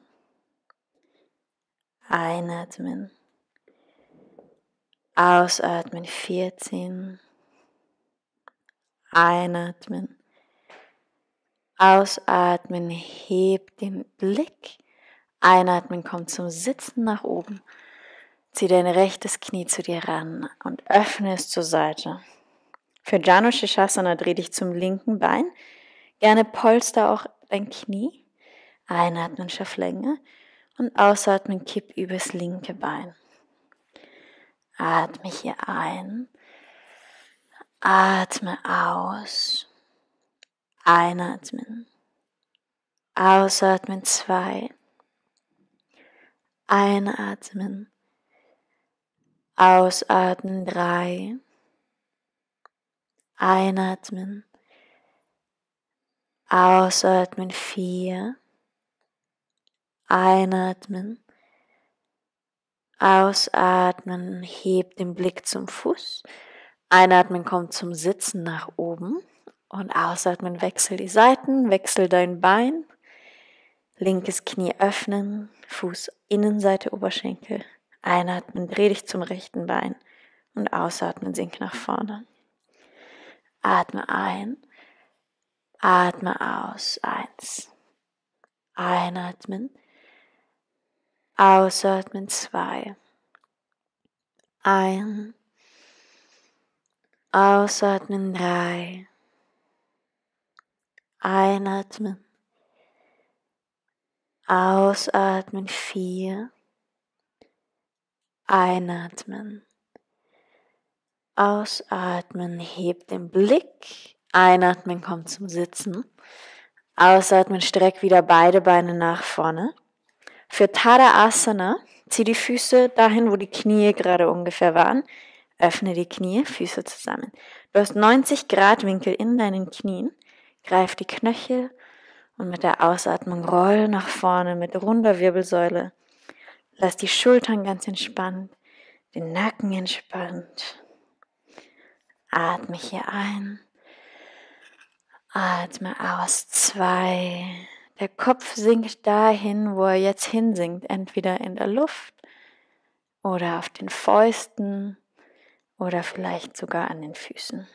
einatmen, ausatmen 14, einatmen, ausatmen, heb den Blick, einatmen, komm zum Sitzen nach oben, zieh dein rechtes Knie zu dir ran und öffne es zur Seite. Für Janu Shirshasana dreh dich zum linken Bein, gerne polster auch dein Knie, einatmen, schaff Länge und ausatmen, kipp übers linke Bein. Atme hier ein. Atme aus. Einatmen. Ausatmen 2. Einatmen. Ausatmen 3. Einatmen. Ausatmen 4. Einatmen. Ausatmen, heb den Blick zum Fuß. Einatmen kommt zum Sitzen nach oben. Und ausatmen, wechsel die Seiten, wechsel dein Bein. Linkes Knie öffnen, Fuß Innenseite Oberschenkel. Einatmen, dreh dich zum rechten Bein. Und ausatmen, sink nach vorne. Atme ein. Atme aus. 1. Einatmen. Ausatmen 2. Ein. Ausatmen 3. Einatmen. Ausatmen 4. Einatmen. Ausatmen, heb den Blick. Einatmen, komm zum Sitzen. Ausatmen, streck wieder beide Beine nach vorne. Für Tadasana, zieh die Füße dahin, wo die Knie gerade ungefähr waren. Öffne die Knie, Füße zusammen. Du hast 90 Grad Winkel in deinen Knien. Greif die Knöchel und mit der Ausatmung roll nach vorne mit runder Wirbelsäule. Lass die Schultern ganz entspannt, den Nacken entspannt. Atme hier ein. Atme aus. 2. Der Kopf sinkt dahin, wo er jetzt hinsinkt, entweder in der Luft oder auf den Fäusten oder vielleicht sogar an den Füßen.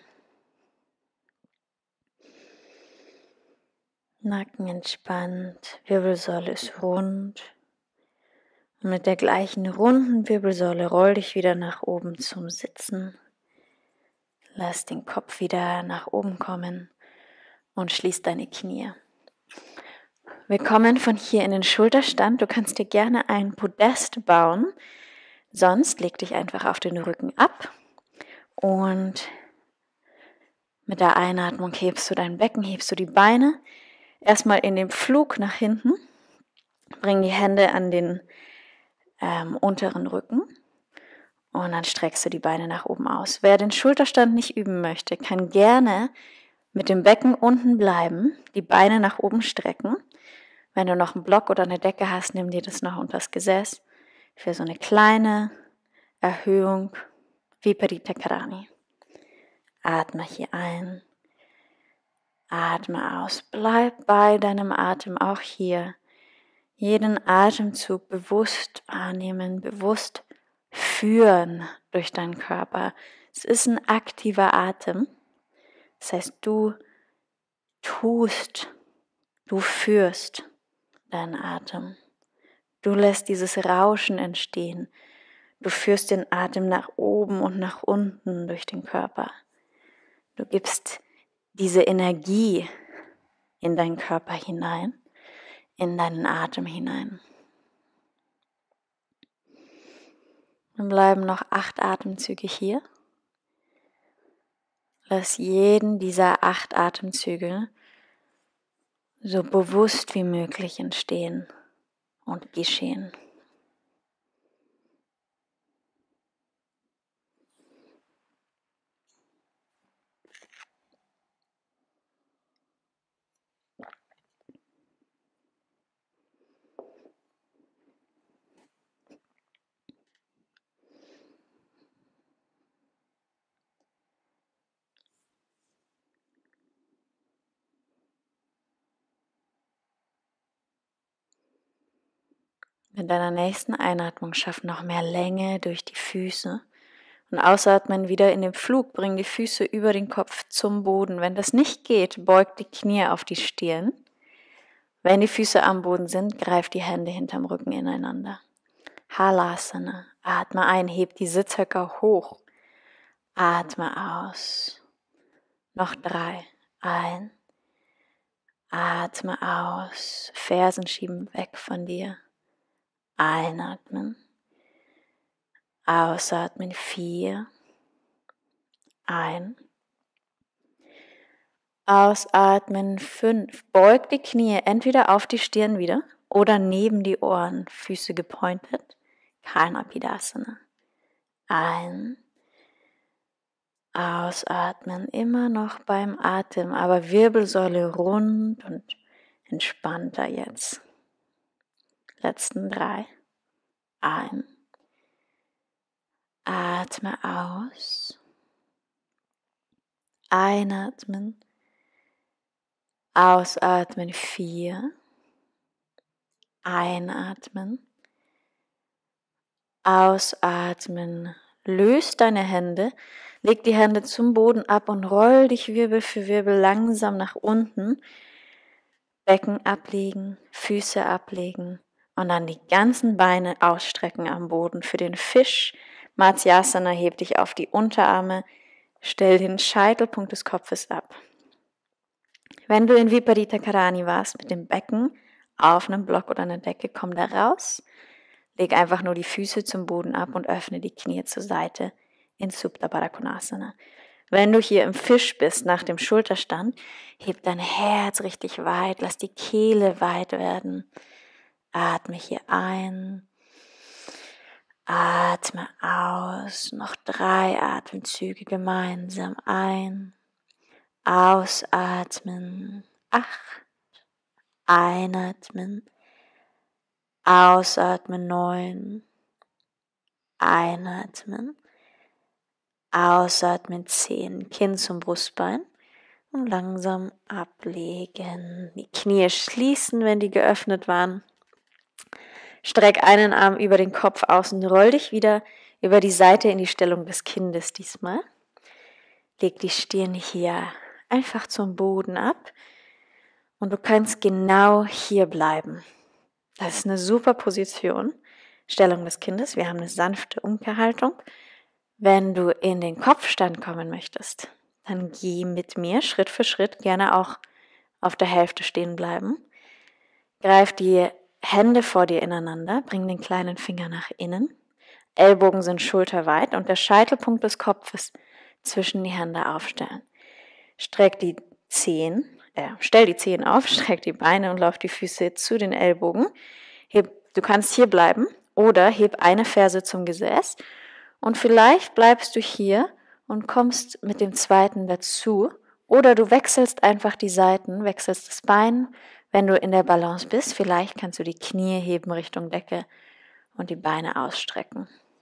Nacken entspannt, Wirbelsäule ist rund. Und mit der gleichen runden Wirbelsäule roll dich wieder nach oben zum Sitzen. Lass den Kopf wieder nach oben kommen und schließ deine Knie. Wir kommen von hier in den Schulterstand. Du kannst dir gerne ein Podest bauen. Sonst leg dich einfach auf den Rücken ab und mit der Einatmung hebst du dein Becken, hebst du die Beine. Erstmal in den Flug nach hinten. Bring die Hände an den unteren Rücken und dann streckst du die Beine nach oben aus. Wer den Schulterstand nicht üben möchte, kann gerne mit dem Becken unten bleiben, die Beine nach oben strecken. Wenn du noch einen Block oder eine Decke hast, nimm dir das noch unter das Gesäß für so eine kleine Erhöhung, Viparita Karani. Atme hier ein, atme aus, bleib bei deinem Atem auch hier. Jeden Atemzug bewusst wahrnehmen, bewusst führen durch deinen Körper. Es ist ein aktiver Atem. Das heißt, du tust, du führst deinen Atem. Du lässt dieses Rauschen entstehen. Du führst den Atem nach oben und nach unten durch den Körper. Du gibst diese Energie in deinen Körper hinein, in deinen Atem hinein. Dann bleiben noch 8 Atemzüge hier. Lass jeden dieser 8 Atemzüge so bewusst wie möglich entstehen und geschehen. Mit deiner nächsten Einatmung schaff noch mehr Länge durch die Füße und ausatmen wieder in den Flug, bring die Füße über den Kopf zum Boden. Wenn das nicht geht, beug die Knie auf die Stirn. Wenn die Füße am Boden sind, greif die Hände hinterm Rücken ineinander. Halasana. Atme ein, heb die Sitzhöcker hoch. Atme aus. Noch 3. Ein. Atme aus. Fersen schieben weg von dir. Einatmen. Ausatmen 4. Ein. Ausatmen 5. Beug die Knie entweder auf die Stirn wieder oder neben die Ohren, Füße gepointet. Kalnapidasana. Ein. Ausatmen, immer noch beim Atem, aber Wirbelsäule rund und entspannter jetzt. Letzten 3. Ein. Atme aus. Einatmen. Ausatmen 4. Einatmen. Ausatmen. Löse deine Hände. Leg die Hände zum Boden ab und roll dich Wirbel für Wirbel langsam nach unten. Becken ablegen, Füße ablegen und dann die ganzen Beine ausstrecken am Boden. Für den Fisch, Matsyasana, heb dich auf die Unterarme, stell den Scheitelpunkt des Kopfes ab. Wenn du in Viparita Karani warst mit dem Becken auf einem Block oder einer Decke, komm da raus, leg einfach nur die Füße zum Boden ab und öffne die Knie zur Seite in Supta Baddha Konasana. Wenn du hier im Fisch bist, nach dem Schulterstand, heb dein Herz richtig weit, lass die Kehle weit werden. Atme hier ein, atme aus, noch 3 Atemzüge gemeinsam ein, ausatmen, 8, einatmen, ausatmen 9, einatmen, ausatmen 10, Kinn zum Brustbein und langsam ablegen. Die Knie schließen, wenn die geöffnet waren. Streck einen Arm über den Kopf aus und roll dich wieder über die Seite in die Stellung des Kindes diesmal. Leg die Stirn hier einfach zum Boden ab und du kannst genau hier bleiben. Das ist eine super Position. Stellung des Kindes. Wir haben eine sanfte Umkehrhaltung. Wenn du in den Kopfstand kommen möchtest, dann geh mit mir Schritt für Schritt, gerne auch auf der Hälfte stehen bleiben. Greif die Hände vor dir ineinander, bring den kleinen Finger nach innen. Ellbogen sind schulterweit und der Scheitelpunkt des Kopfes zwischen die Hände aufstellen. Stell die Zehen auf, streck die Beine und lauf die Füße zu den Ellbogen. Du kannst hier bleiben oder heb eine Ferse zum Gesäß. Und vielleicht bleibst du hier und kommst mit dem zweiten dazu. Oder du wechselst einfach die Seiten, wechselst das Bein, wenn du in der Balance bist. Vielleicht kannst du die Knie heben Richtung Decke und die Beine ausstrecken.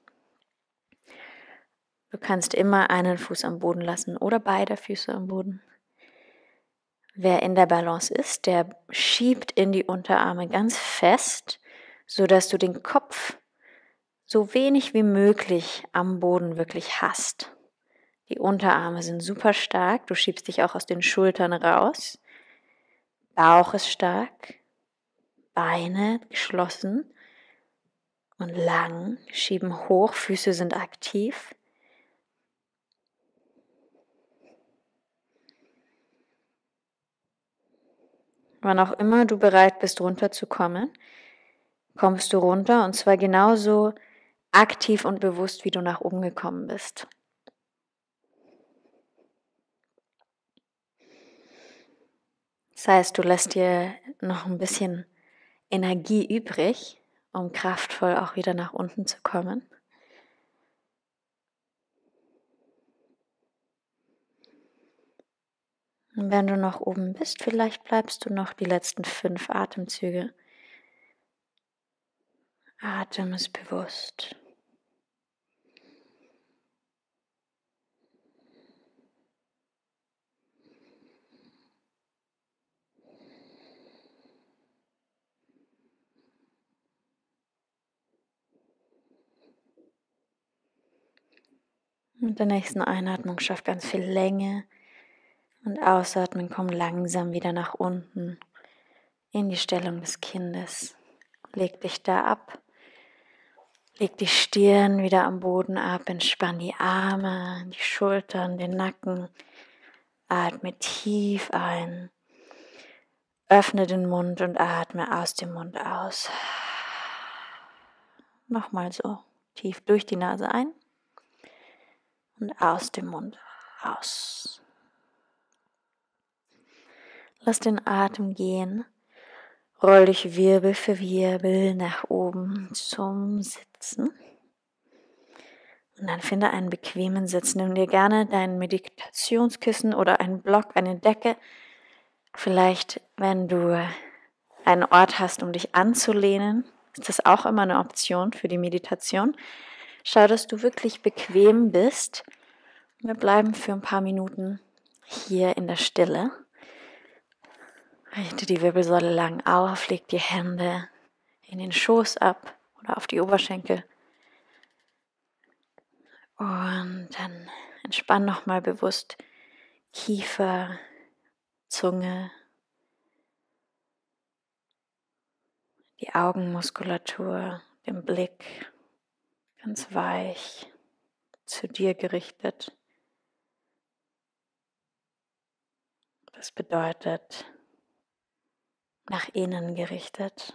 Du kannst immer einen Fuß am Boden lassen oder beide Füße am Boden. Wer in der Balance ist, der schiebt in die Unterarme ganz fest, sodass du den Kopf so wenig wie möglich am Boden wirklich hast. Die Unterarme sind super stark, du schiebst dich auch aus den Schultern raus. Bauch ist stark, Beine geschlossen und lang, schieben hoch, Füße sind aktiv. Wann auch immer du bereit bist, runterzukommen, kommst du runter und zwar genauso aktiv und bewusst, wie du nach oben gekommen bist. Das heißt, du lässt dir noch ein bisschen Energie übrig, um kraftvoll auch wieder nach unten zu kommen. Und wenn du noch oben bist, vielleicht bleibst du noch die letzten 5 Atemzüge. Atem ist bewusst. Mit der nächsten Einatmung schaff ganz viel Länge und Ausatmen komm langsam wieder nach unten in die Stellung des Kindes. Leg dich da ab. Leg die Stirn wieder am Boden ab, entspann die Arme, die Schultern, den Nacken. Atme tief ein. Öffne den Mund und atme aus dem Mund aus. Nochmal so. Tief durch die Nase ein und aus dem Mund raus. Lass den Atem gehen. Roll dich Wirbel für Wirbel nach oben zum Sitzen. Und dann finde einen bequemen Sitz. Nimm dir gerne dein Meditationskissen oder einen Block, eine Decke. Vielleicht, wenn du einen Ort hast, um dich anzulehnen, ist das auch immer eine Option für die Meditation. Schau, dass du wirklich bequem bist. Wir bleiben für ein paar Minuten hier in der Stille. Richte die Wirbelsäule lang auf, leg die Hände in den Schoß ab oder auf die Oberschenkel. Und dann entspann nochmal bewusst Kiefer, Zunge, die Augenmuskulatur, den Blick ganz weich zu dir gerichtet. Das bedeutet nach innen gerichtet.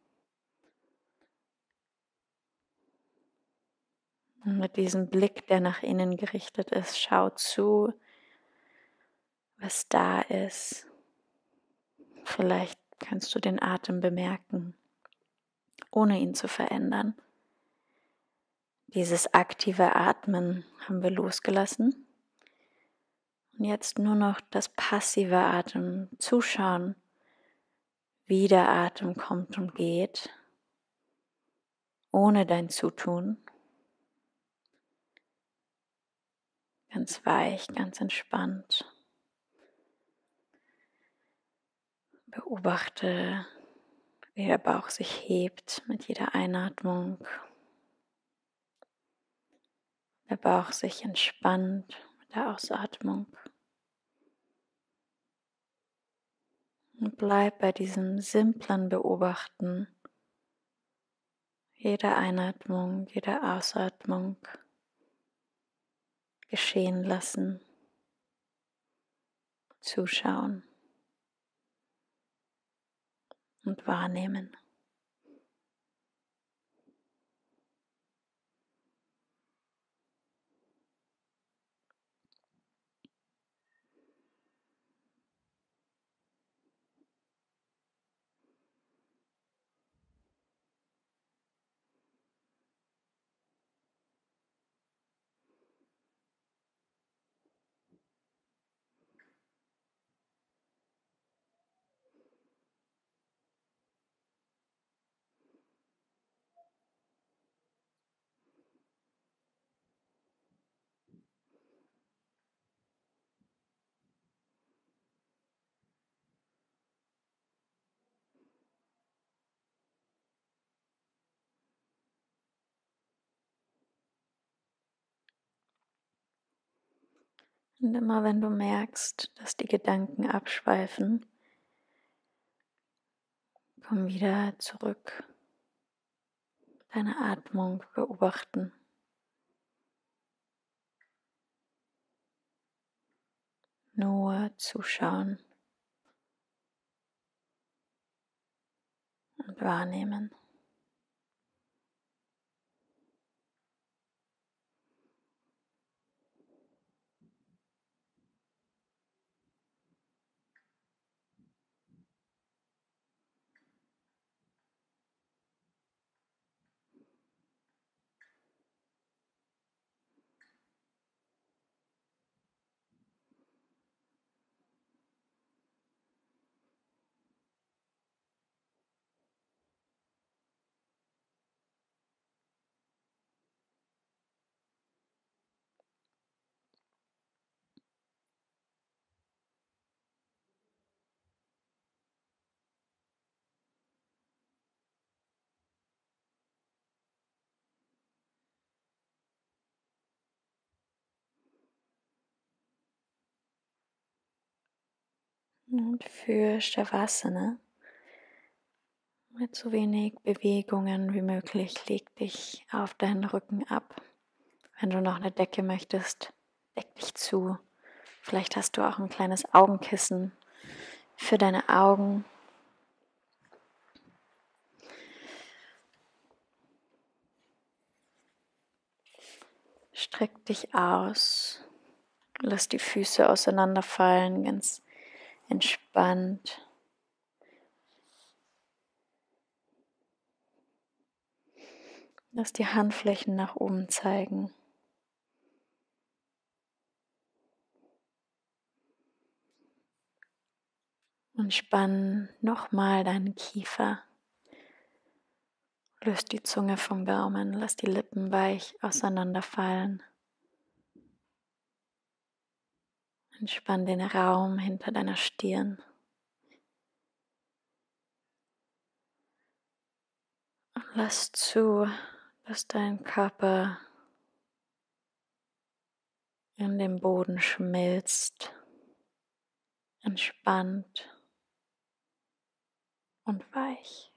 Und mit diesem Blick, der nach innen gerichtet ist, schau zu, was da ist. Vielleicht kannst du den Atem bemerken, ohne ihn zu verändern. Dieses aktive Atmen haben wir losgelassen. Und jetzt nur noch das passive Atmen, zuschauen, wie der Atem kommt und geht, ohne dein Zutun. Ganz weich, ganz entspannt. Beobachte, wie der Bauch sich hebt mit jeder Einatmung. Der Bauch sich entspannt mit der Ausatmung. Und bleib bei diesem simplen Beobachten. Jede Einatmung, jede Ausatmung geschehen lassen. Zuschauen und wahrnehmen. Und immer wenn du merkst, dass die Gedanken abschweifen, komm wieder zurück. Deine Atmung beobachten. Nur zuschauen und wahrnehmen. Und für Shavasana mit so wenig Bewegungen wie möglich leg dich auf deinen Rücken ab. Wenn du noch eine Decke möchtest, deck dich zu. Vielleicht hast du auch ein kleines Augenkissen für deine Augen. Streck dich aus. Lass die Füße auseinanderfallen, ganz entspannt. Lass die Handflächen nach oben zeigen. Und spann nochmal deinen Kiefer. Löst die Zunge vom Gaumen, lass die Lippen weich auseinanderfallen. Entspann den Raum hinter deiner Stirn. Und lass zu, dass dein Körper in den Boden schmilzt, entspannt und weich.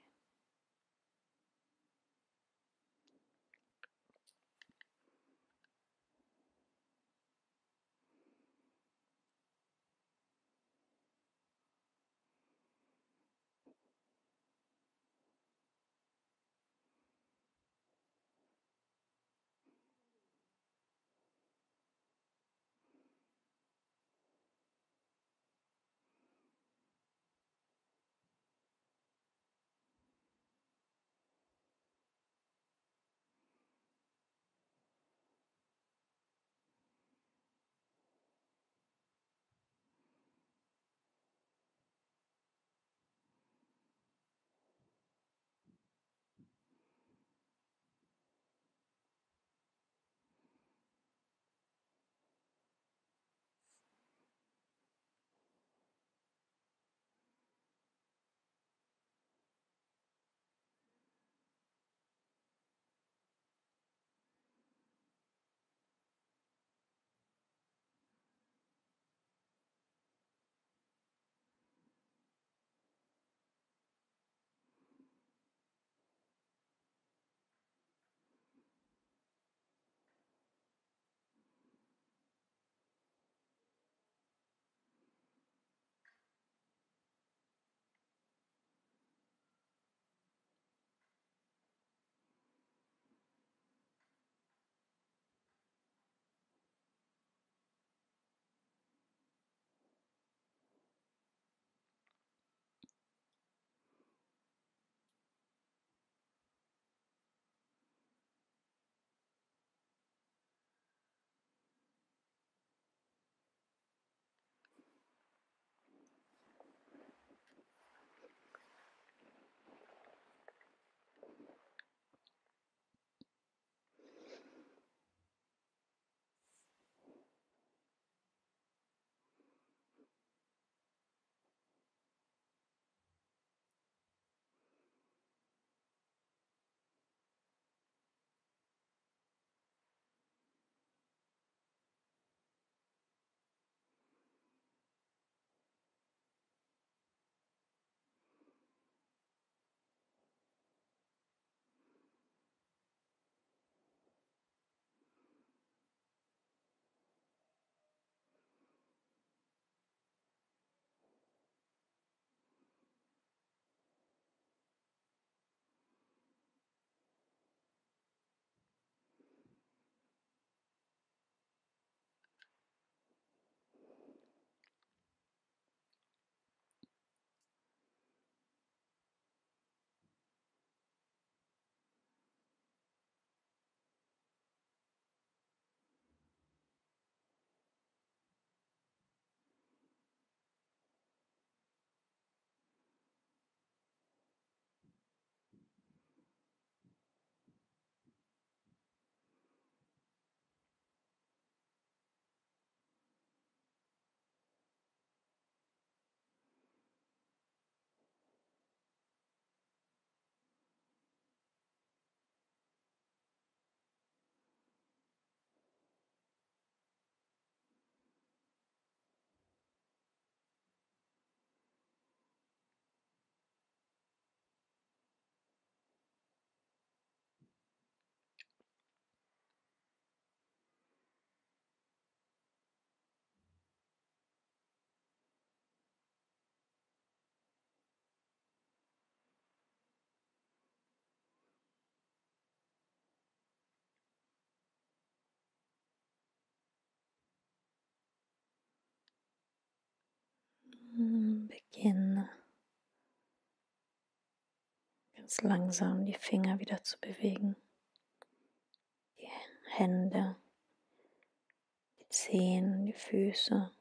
Ganz langsam die Finger wieder zu bewegen, die Hände, die Zehen, die Füße.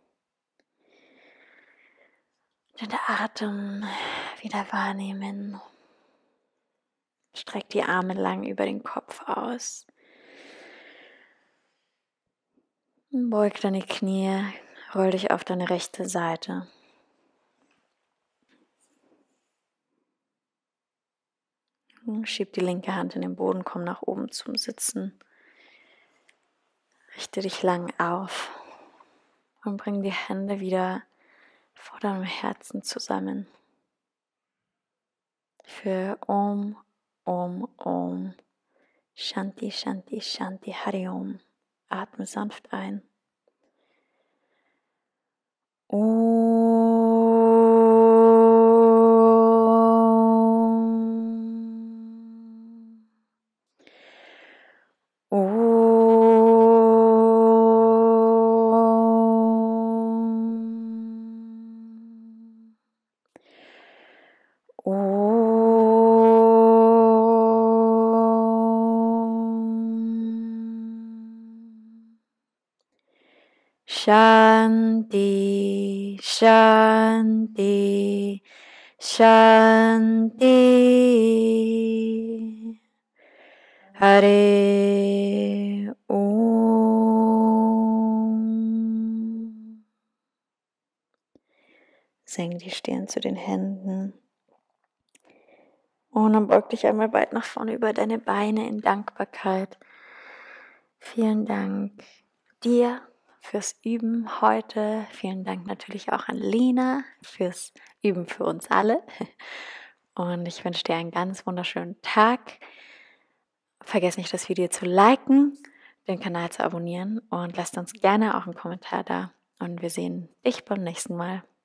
Den Atem wieder wahrnehmen. Streck die Arme lang über den Kopf aus. Beug deine Knie, roll dich auf deine rechte Seite. Schieb die linke Hand in den Boden, komm nach oben zum Sitzen. Richte dich lang auf und bring die Hände wieder vor deinem Herzen zusammen. Für Om, Om, Om. Shanti, Shanti, Shanti, Hari Om. Atme sanft ein. Shanti, Shanti, Shanti. Hare Om. Senk die Stirn zu den Händen. Und dann beug dich einmal weit nach vorne über deine Beine in Dankbarkeit. Vielen Dank dir fürs Üben heute. Vielen Dank natürlich auch an Lena fürs Üben für uns alle. Und ich wünsche dir einen ganz wunderschönen Tag. Vergiss nicht, das Video zu liken, den Kanal zu abonnieren und lasst uns gerne auch einen Kommentar da. Und wir sehen dich beim nächsten Mal.